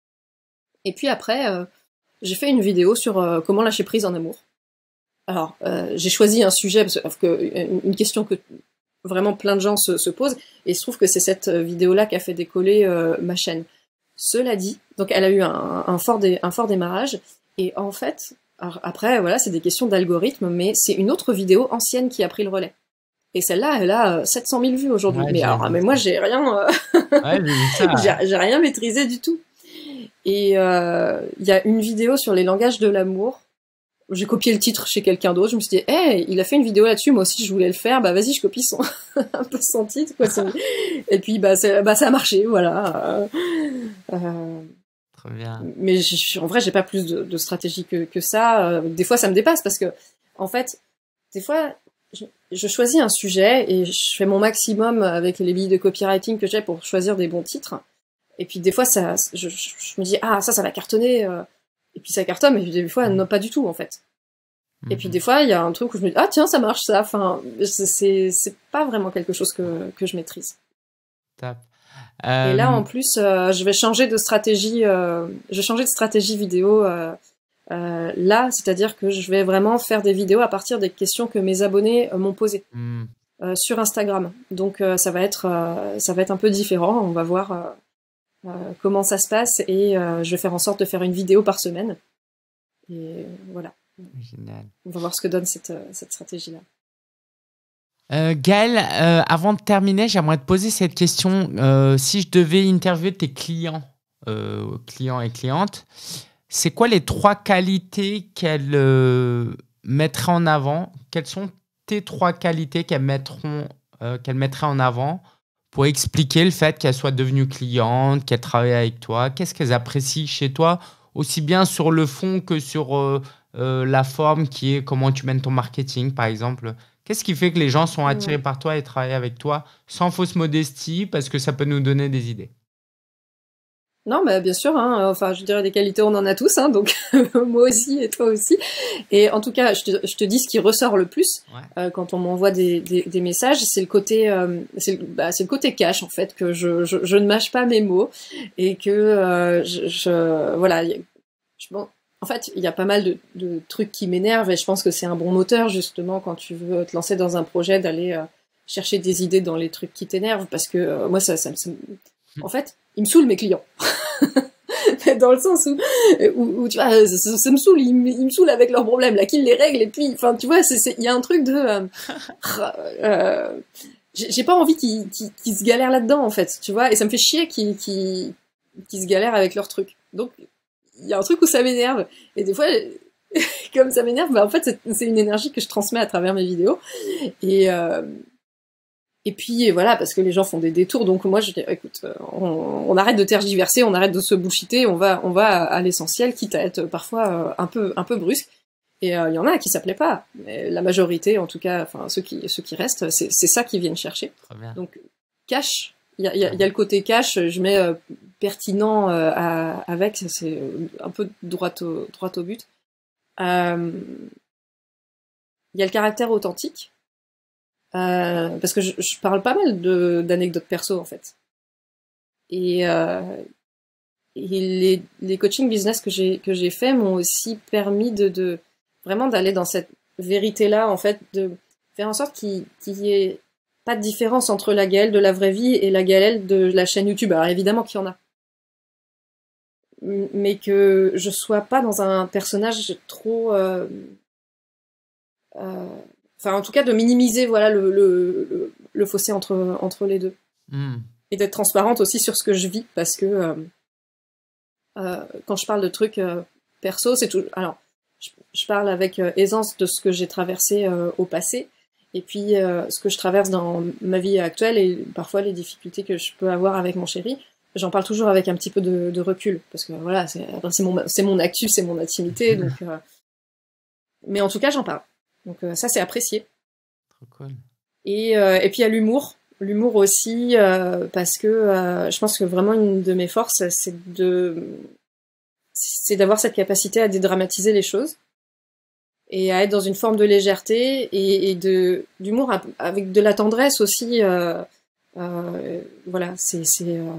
Et puis après, euh, j'ai fait une vidéo sur euh, comment lâcher prise en amour. Alors, euh, j'ai choisi un sujet, parce que, une question que vraiment plein de gens se, se posent, et il se trouve que c'est cette vidéo-là qui a fait décoller euh, ma chaîne. Cela dit, donc elle a eu un, un, fort, dé, un fort démarrage, et en fait, alors après, voilà, c'est des questions d'algorithme, mais c'est une autre vidéo ancienne qui a pris le relais. Et celle-là, elle a sept cent mille vues aujourd'hui. Ouais, mais alors, mais moi, j'ai rien, euh... ouais, j'ai, j'ai rien maîtrisé du tout. Et il euh, y a une vidéo sur les langages de l'amour. J'ai copié le titre chez quelqu'un d'autre. Je me suis dit, hey, il a fait une vidéo là-dessus. Moi aussi, je voulais le faire. Bah, vas-y, je copie son, un peu son titre, quoi. Son... Et puis, bah, bah, ça a marché, voilà. Euh... Très bien. Mais je, en vrai, j'ai pas plus de, de stratégie que, que ça. Des fois, ça me dépasse parce que, en fait, des fois, je, je choisis un sujet et je fais mon maximum avec les billes de copywriting que j'ai pour choisir des bons titres. Et puis, des fois, ça, je, je me dis, ah, ça, ça va cartonner. Et puis ça cartonne, mais des fois, non, pas du tout, en fait. Mm-hmm. Et puis des fois, il y a un truc où je me dis, ah tiens, ça marche ça. Enfin, c'est, c'est pas vraiment quelque chose que, que je maîtrise. Top. Euh... Et là, en plus, euh, je vais changer de stratégie, euh, je vais changer de stratégie vidéo euh, euh, là, c'est-à-dire que je vais vraiment faire des vidéos à partir des questions que mes abonnés euh, m'ont posées mm. euh, sur Instagram. Donc euh, ça va être, euh, ça va être un peu différent. On va voir. Euh, Euh, comment ça se passe et euh, je vais faire en sorte de faire une vidéo par semaine et voilà. Génial. On va voir ce que donne cette, cette stratégie-là. Euh, Gaëlle, euh, avant de terminer, j'aimerais te poser cette question. Euh, si je devais interviewer tes clients, euh, clients et clientes, c'est quoi les trois qualités qu'elles euh, mettraient en avant? Quelles sont tes trois qualités qu'elles mettront, euh, qu'elles mettraient en avant pour expliquer le fait qu'elle soit devenue cliente, qu'elle travaille avec toi? Qu'est-ce qu'elles apprécient chez toi, aussi bien sur le fond que sur euh, euh, la forme qui est comment tu mènes ton marketing, par exemple? Qu'est-ce qui fait que les gens sont attirés mmh. par toi et travaillent avec toi sans fausse modestie, parce que ça peut nous donner des idées? Non, bah, bien sûr, hein. Enfin, je dirais des qualités, on en a tous, hein, donc moi aussi et toi aussi. Et en tout cas, je te, je te dis ce qui ressort le plus ouais. euh, quand on m'envoie des, des, des messages, c'est le côté, euh, c'est, bah, c'est le côté cash en fait, que je, je, je ne mâche pas mes mots et que euh, je, je, voilà. Je, bon, en fait, il y a pas mal de, de trucs qui m'énervent et je pense que c'est un bon moteur justement quand tu veux te lancer dans un projet d'aller euh, chercher des idées dans les trucs qui t'énervent, parce que euh, moi ça, ça, ça, en fait. Ils me saoulent, mes clients. Dans le sens où, où, où tu vois, ça, ça me saoule, ils me, ils me saoulent avec leurs problèmes, là, qu'ils les règlent, et puis, enfin, tu vois, c'est, c'est, il y a un truc de, euh, euh, j'ai pas envie qu'ils, qu'ils, qu'ils se galèrent là-dedans, en fait, tu vois, et ça me fait chier qu'ils, qu'ils, qu'ils se galèrent avec leurs trucs. Donc, il y a un truc où ça m'énerve, et des fois, comme ça m'énerve, bah, en fait, c'est, c'est une énergie que je transmets à travers mes vidéos, et, euh, Et puis voilà, parce que les gens font des détours, donc moi je dis écoute, on, on arrête de tergiverser, on arrête de se bullshiter, on va on va à l'essentiel, quitte à être parfois un peu un peu brusque. Et il euh, y en a qui ça plaît pas, mais la majorité, en tout cas, enfin ceux qui ceux qui restent, c'est c'est ça qu'ils viennent chercher. Donc cash, il y a il y a, y a le côté cash, je mets euh, pertinent euh, à, avec, c'est un peu droit au droit au but. Il euh, y a le caractère authentique. Euh, parce que je, je parle pas mal de, d'anecdotes perso en fait. Et, euh, et les, les coaching business que j'ai que j'ai fait m'ont aussi permis de, de vraiment d'aller dans cette vérité-là en fait, de faire en sorte qu'il qu'il y ait pas de différence entre la Gaëlle de la vraie vie et la Gaëlle de la chaîne YouTube. Alors évidemment qu'il y en a, mais que je sois pas dans un personnage trop euh, euh, Enfin, en tout cas, de minimiser voilà le, le, le, le fossé entre, entre les deux. Mm. Et d'être transparente aussi sur ce que je vis, parce que euh, euh, quand je parle de trucs euh, perso, c'est tout. Alors, je, je parle avec euh, aisance de ce que j'ai traversé euh, au passé, Et puis, euh, ce que je traverse dans ma vie actuelle et parfois les difficultés que je peux avoir avec mon chéri, j'en parle toujours avec un petit peu de, de recul, parce que voilà, c'est c'est mon, c'est mon actu, c'est mon intimité, donc. Euh, mais en tout cas, j'en parle. Donc euh, ça, c'est apprécié. Trop cool. Et, euh, et puis il y a l'humour. L'humour aussi, euh, parce que euh, je pense que vraiment une de mes forces, c'est de, c'est d'avoir cette capacité à dédramatiser les choses et à être dans une forme de légèreté et, et de d'humour avec de la tendresse aussi. Euh, euh, voilà, c'est c'est euh,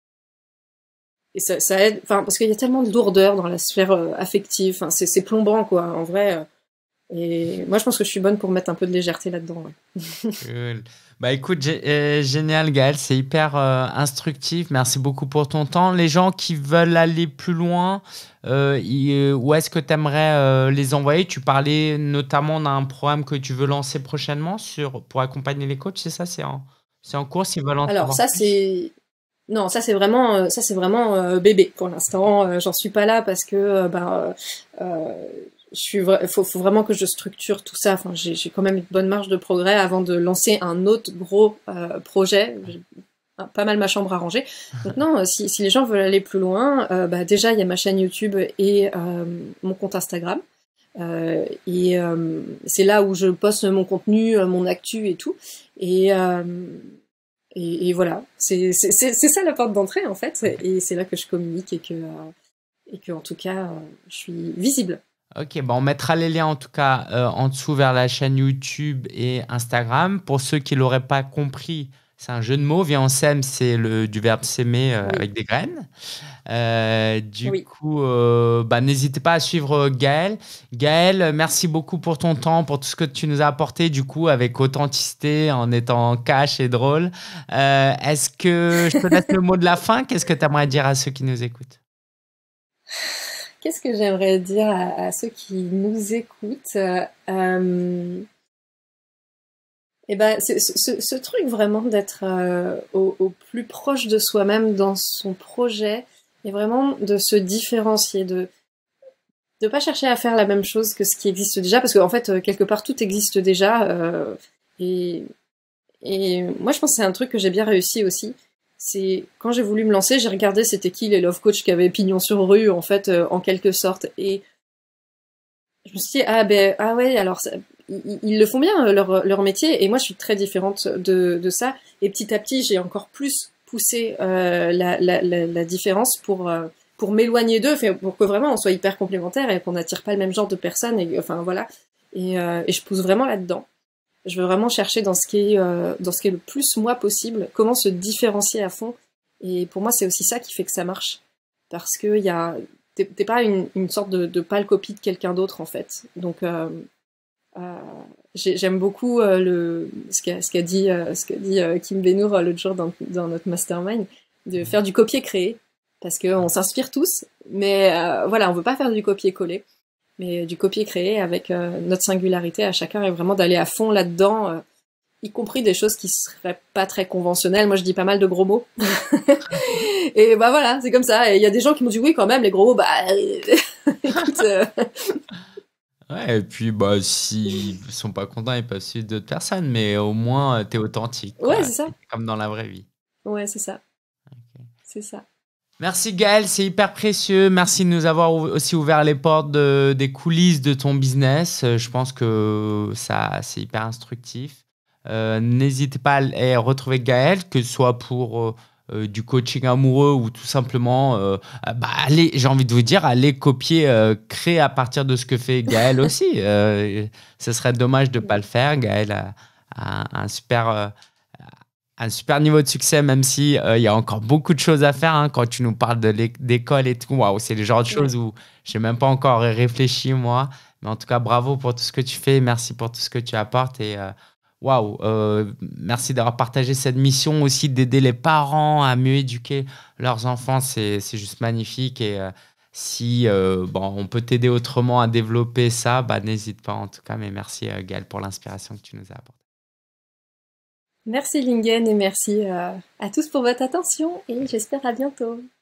et ça, ça aide. Enfin, parce qu'il y a tellement de lourdeur dans la sphère euh, affective. Enfin, c'est c'est plombant quoi. En vrai. Euh, et moi, je pense que je suis bonne pour mettre un peu de légèreté là-dedans. Ouais. Cool. Bah écoute, gé- euh, génial Gaël, c'est hyper euh, instructif. Merci beaucoup pour ton temps. Les gens qui veulent aller plus loin, euh, ils- euh, où est-ce que tu aimerais les envoyer? Tu parlais notamment d'un programme que tu veux lancer prochainement sur, pour accompagner les coachs, c'est ça? C'est en, c'est en cours s'ils veulent en Alors savoir ça, plus? c'est non, ça c'est vraiment, euh, ça c'est vraiment euh, bébé pour l'instant. Euh, j'en suis pas là parce que euh, ben, euh, euh, je suis, vra- faut, faut vraiment que je structure tout ça. Enfin, j'ai, j'ai quand même une bonne marge de progrès avant de lancer un autre gros euh, projet. J'ai un- pas mal ma chambre à ranger. Donc non, euh, si, si les gens veulent aller plus loin, euh, bah, déjà il y a ma chaîne YouTube et euh, mon compte Instagram. Euh, et euh, c'est là où je poste mon contenu, euh, mon actu et tout. Et euh, et, et voilà, c'est c'est c'est c'est ça la porte d'entrée en fait, et c'est là que je communique et que euh, et que en tout cas euh, je suis visible. Ok, bah on mettra les liens en tout cas euh, en dessous vers la chaîne YouTube et Instagram. Pour ceux qui l'auraient pas compris, c'est un jeu de mots. Viens, on sème, c'est le du verbe s'aimer euh, Oui, avec des graines. Euh, du oui. coup, euh, bah, n'hésitez pas à suivre euh, Gaël. Gaël, merci beaucoup pour ton temps, pour tout ce que tu nous as apporté, du coup, avec authenticité, en étant cash et drôle. Euh, est-ce que je te laisse le mot de la fin? Qu'est-ce que tu aimerais dire à ceux qui nous écoutent? Qu'est-ce que j'aimerais dire à, à ceux qui nous écoutent? euh, euh, Eh ben, ce, ce, ce truc vraiment d'être euh, au, au plus proche de soi-même dans son projet et vraiment de se différencier, de de pas chercher à faire la même chose que ce qui existe déjà, parce qu'en fait, euh, quelque part, tout existe déjà. Euh, et, et moi, je pense que c'est un truc que j'ai bien réussi aussi. C'est quand j'ai voulu me lancer, j'ai regardé c'était qui les love coach qui avaient pignon sur rue, en fait, euh, en quelque sorte. Et je me suis dit, ah ben, ah ouais, alors ça, ils, ils le font bien, euh, leur, leur métier, et moi je suis très différente de, de ça. Et petit à petit, j'ai encore plus poussé euh, la, la, la, la différence pour, euh, pour m'éloigner d'eux, fait, pour que vraiment on soit hyper complémentaires et qu'on n'attire pas le même genre de personnes, et enfin voilà. Et, euh, et je pousse vraiment là-dedans. Je veux vraiment chercher dans ce qui est, euh, dans ce qui est le plus moi possible, comment se différencier à fond. Et pour moi, c'est aussi ça qui fait que ça marche. Parce que il y a, t'es, t'es pas une, une sorte de, de pâle copie de quelqu'un d'autre, en fait. Donc, euh, euh, j'ai- j'aime beaucoup euh, le, ce qu'a, ce qu'a dit, euh, ce qu'a dit euh, Kim Benour euh, l'autre jour dans, dans notre mastermind, de faire du copier-créer. Parce qu'on s'inspire tous, mais euh, voilà, on veut pas faire du copier-coller, mais du copier-créer avec euh, notre singularité à chacun et vraiment d'aller à fond là-dedans, euh, y compris des choses qui seraient pas très conventionnelles. Moi, je dis pas mal de gros mots. Et bah voilà, c'est comme ça. Et il y a des gens qui m'ont dit oui, quand même, les gros mots, bah euh, écoute, euh, Ouais, et puis bah, s'ils sont pas contents, ils peuvent suivre d'autres personnes, mais au moins tu es authentique, ouais, quoi. c'est ça. C'est comme dans la vraie vie. Ouais, c'est ça. Ok. C'est ça. Merci Gaël, c'est hyper précieux. Merci de nous avoir ou- aussi ouvert les portes de- des coulisses de ton business. Euh, Je pense que ça, c'est hyper instructif. Euh, n'hésitez pas à l- à retrouver Gaël, que ce soit pour euh, euh, du coaching amoureux ou tout simplement, euh, ah bah, allez, j'ai envie de vous dire, allez copier, euh, créer à partir de ce que fait Gaël aussi. Euh, ce serait dommage de ne pas le faire. Gaël a, a un super, euh, un super niveau de succès, même si euh, il y a encore beaucoup de choses à faire, hein, quand tu nous parles de l'é- d'école et tout. Waouh, c'est le genre de Ouais. choses où je n'ai même pas encore réfléchi, moi. Mais en tout cas, bravo pour tout ce que tu fais. Merci pour tout ce que tu apportes. Et euh, waouh, euh, merci d'avoir partagé cette mission aussi d'aider les parents à mieux éduquer leurs enfants. C'est, c'est juste magnifique. Et euh, si euh, bon, on peut t'aider autrement à développer ça, bah, n'hésite pas en tout cas. Mais merci, euh, Gaël, pour l'inspiration que tu nous as apportée. Merci Lingen et merci euh, à tous pour votre attention et j'espère à bientôt.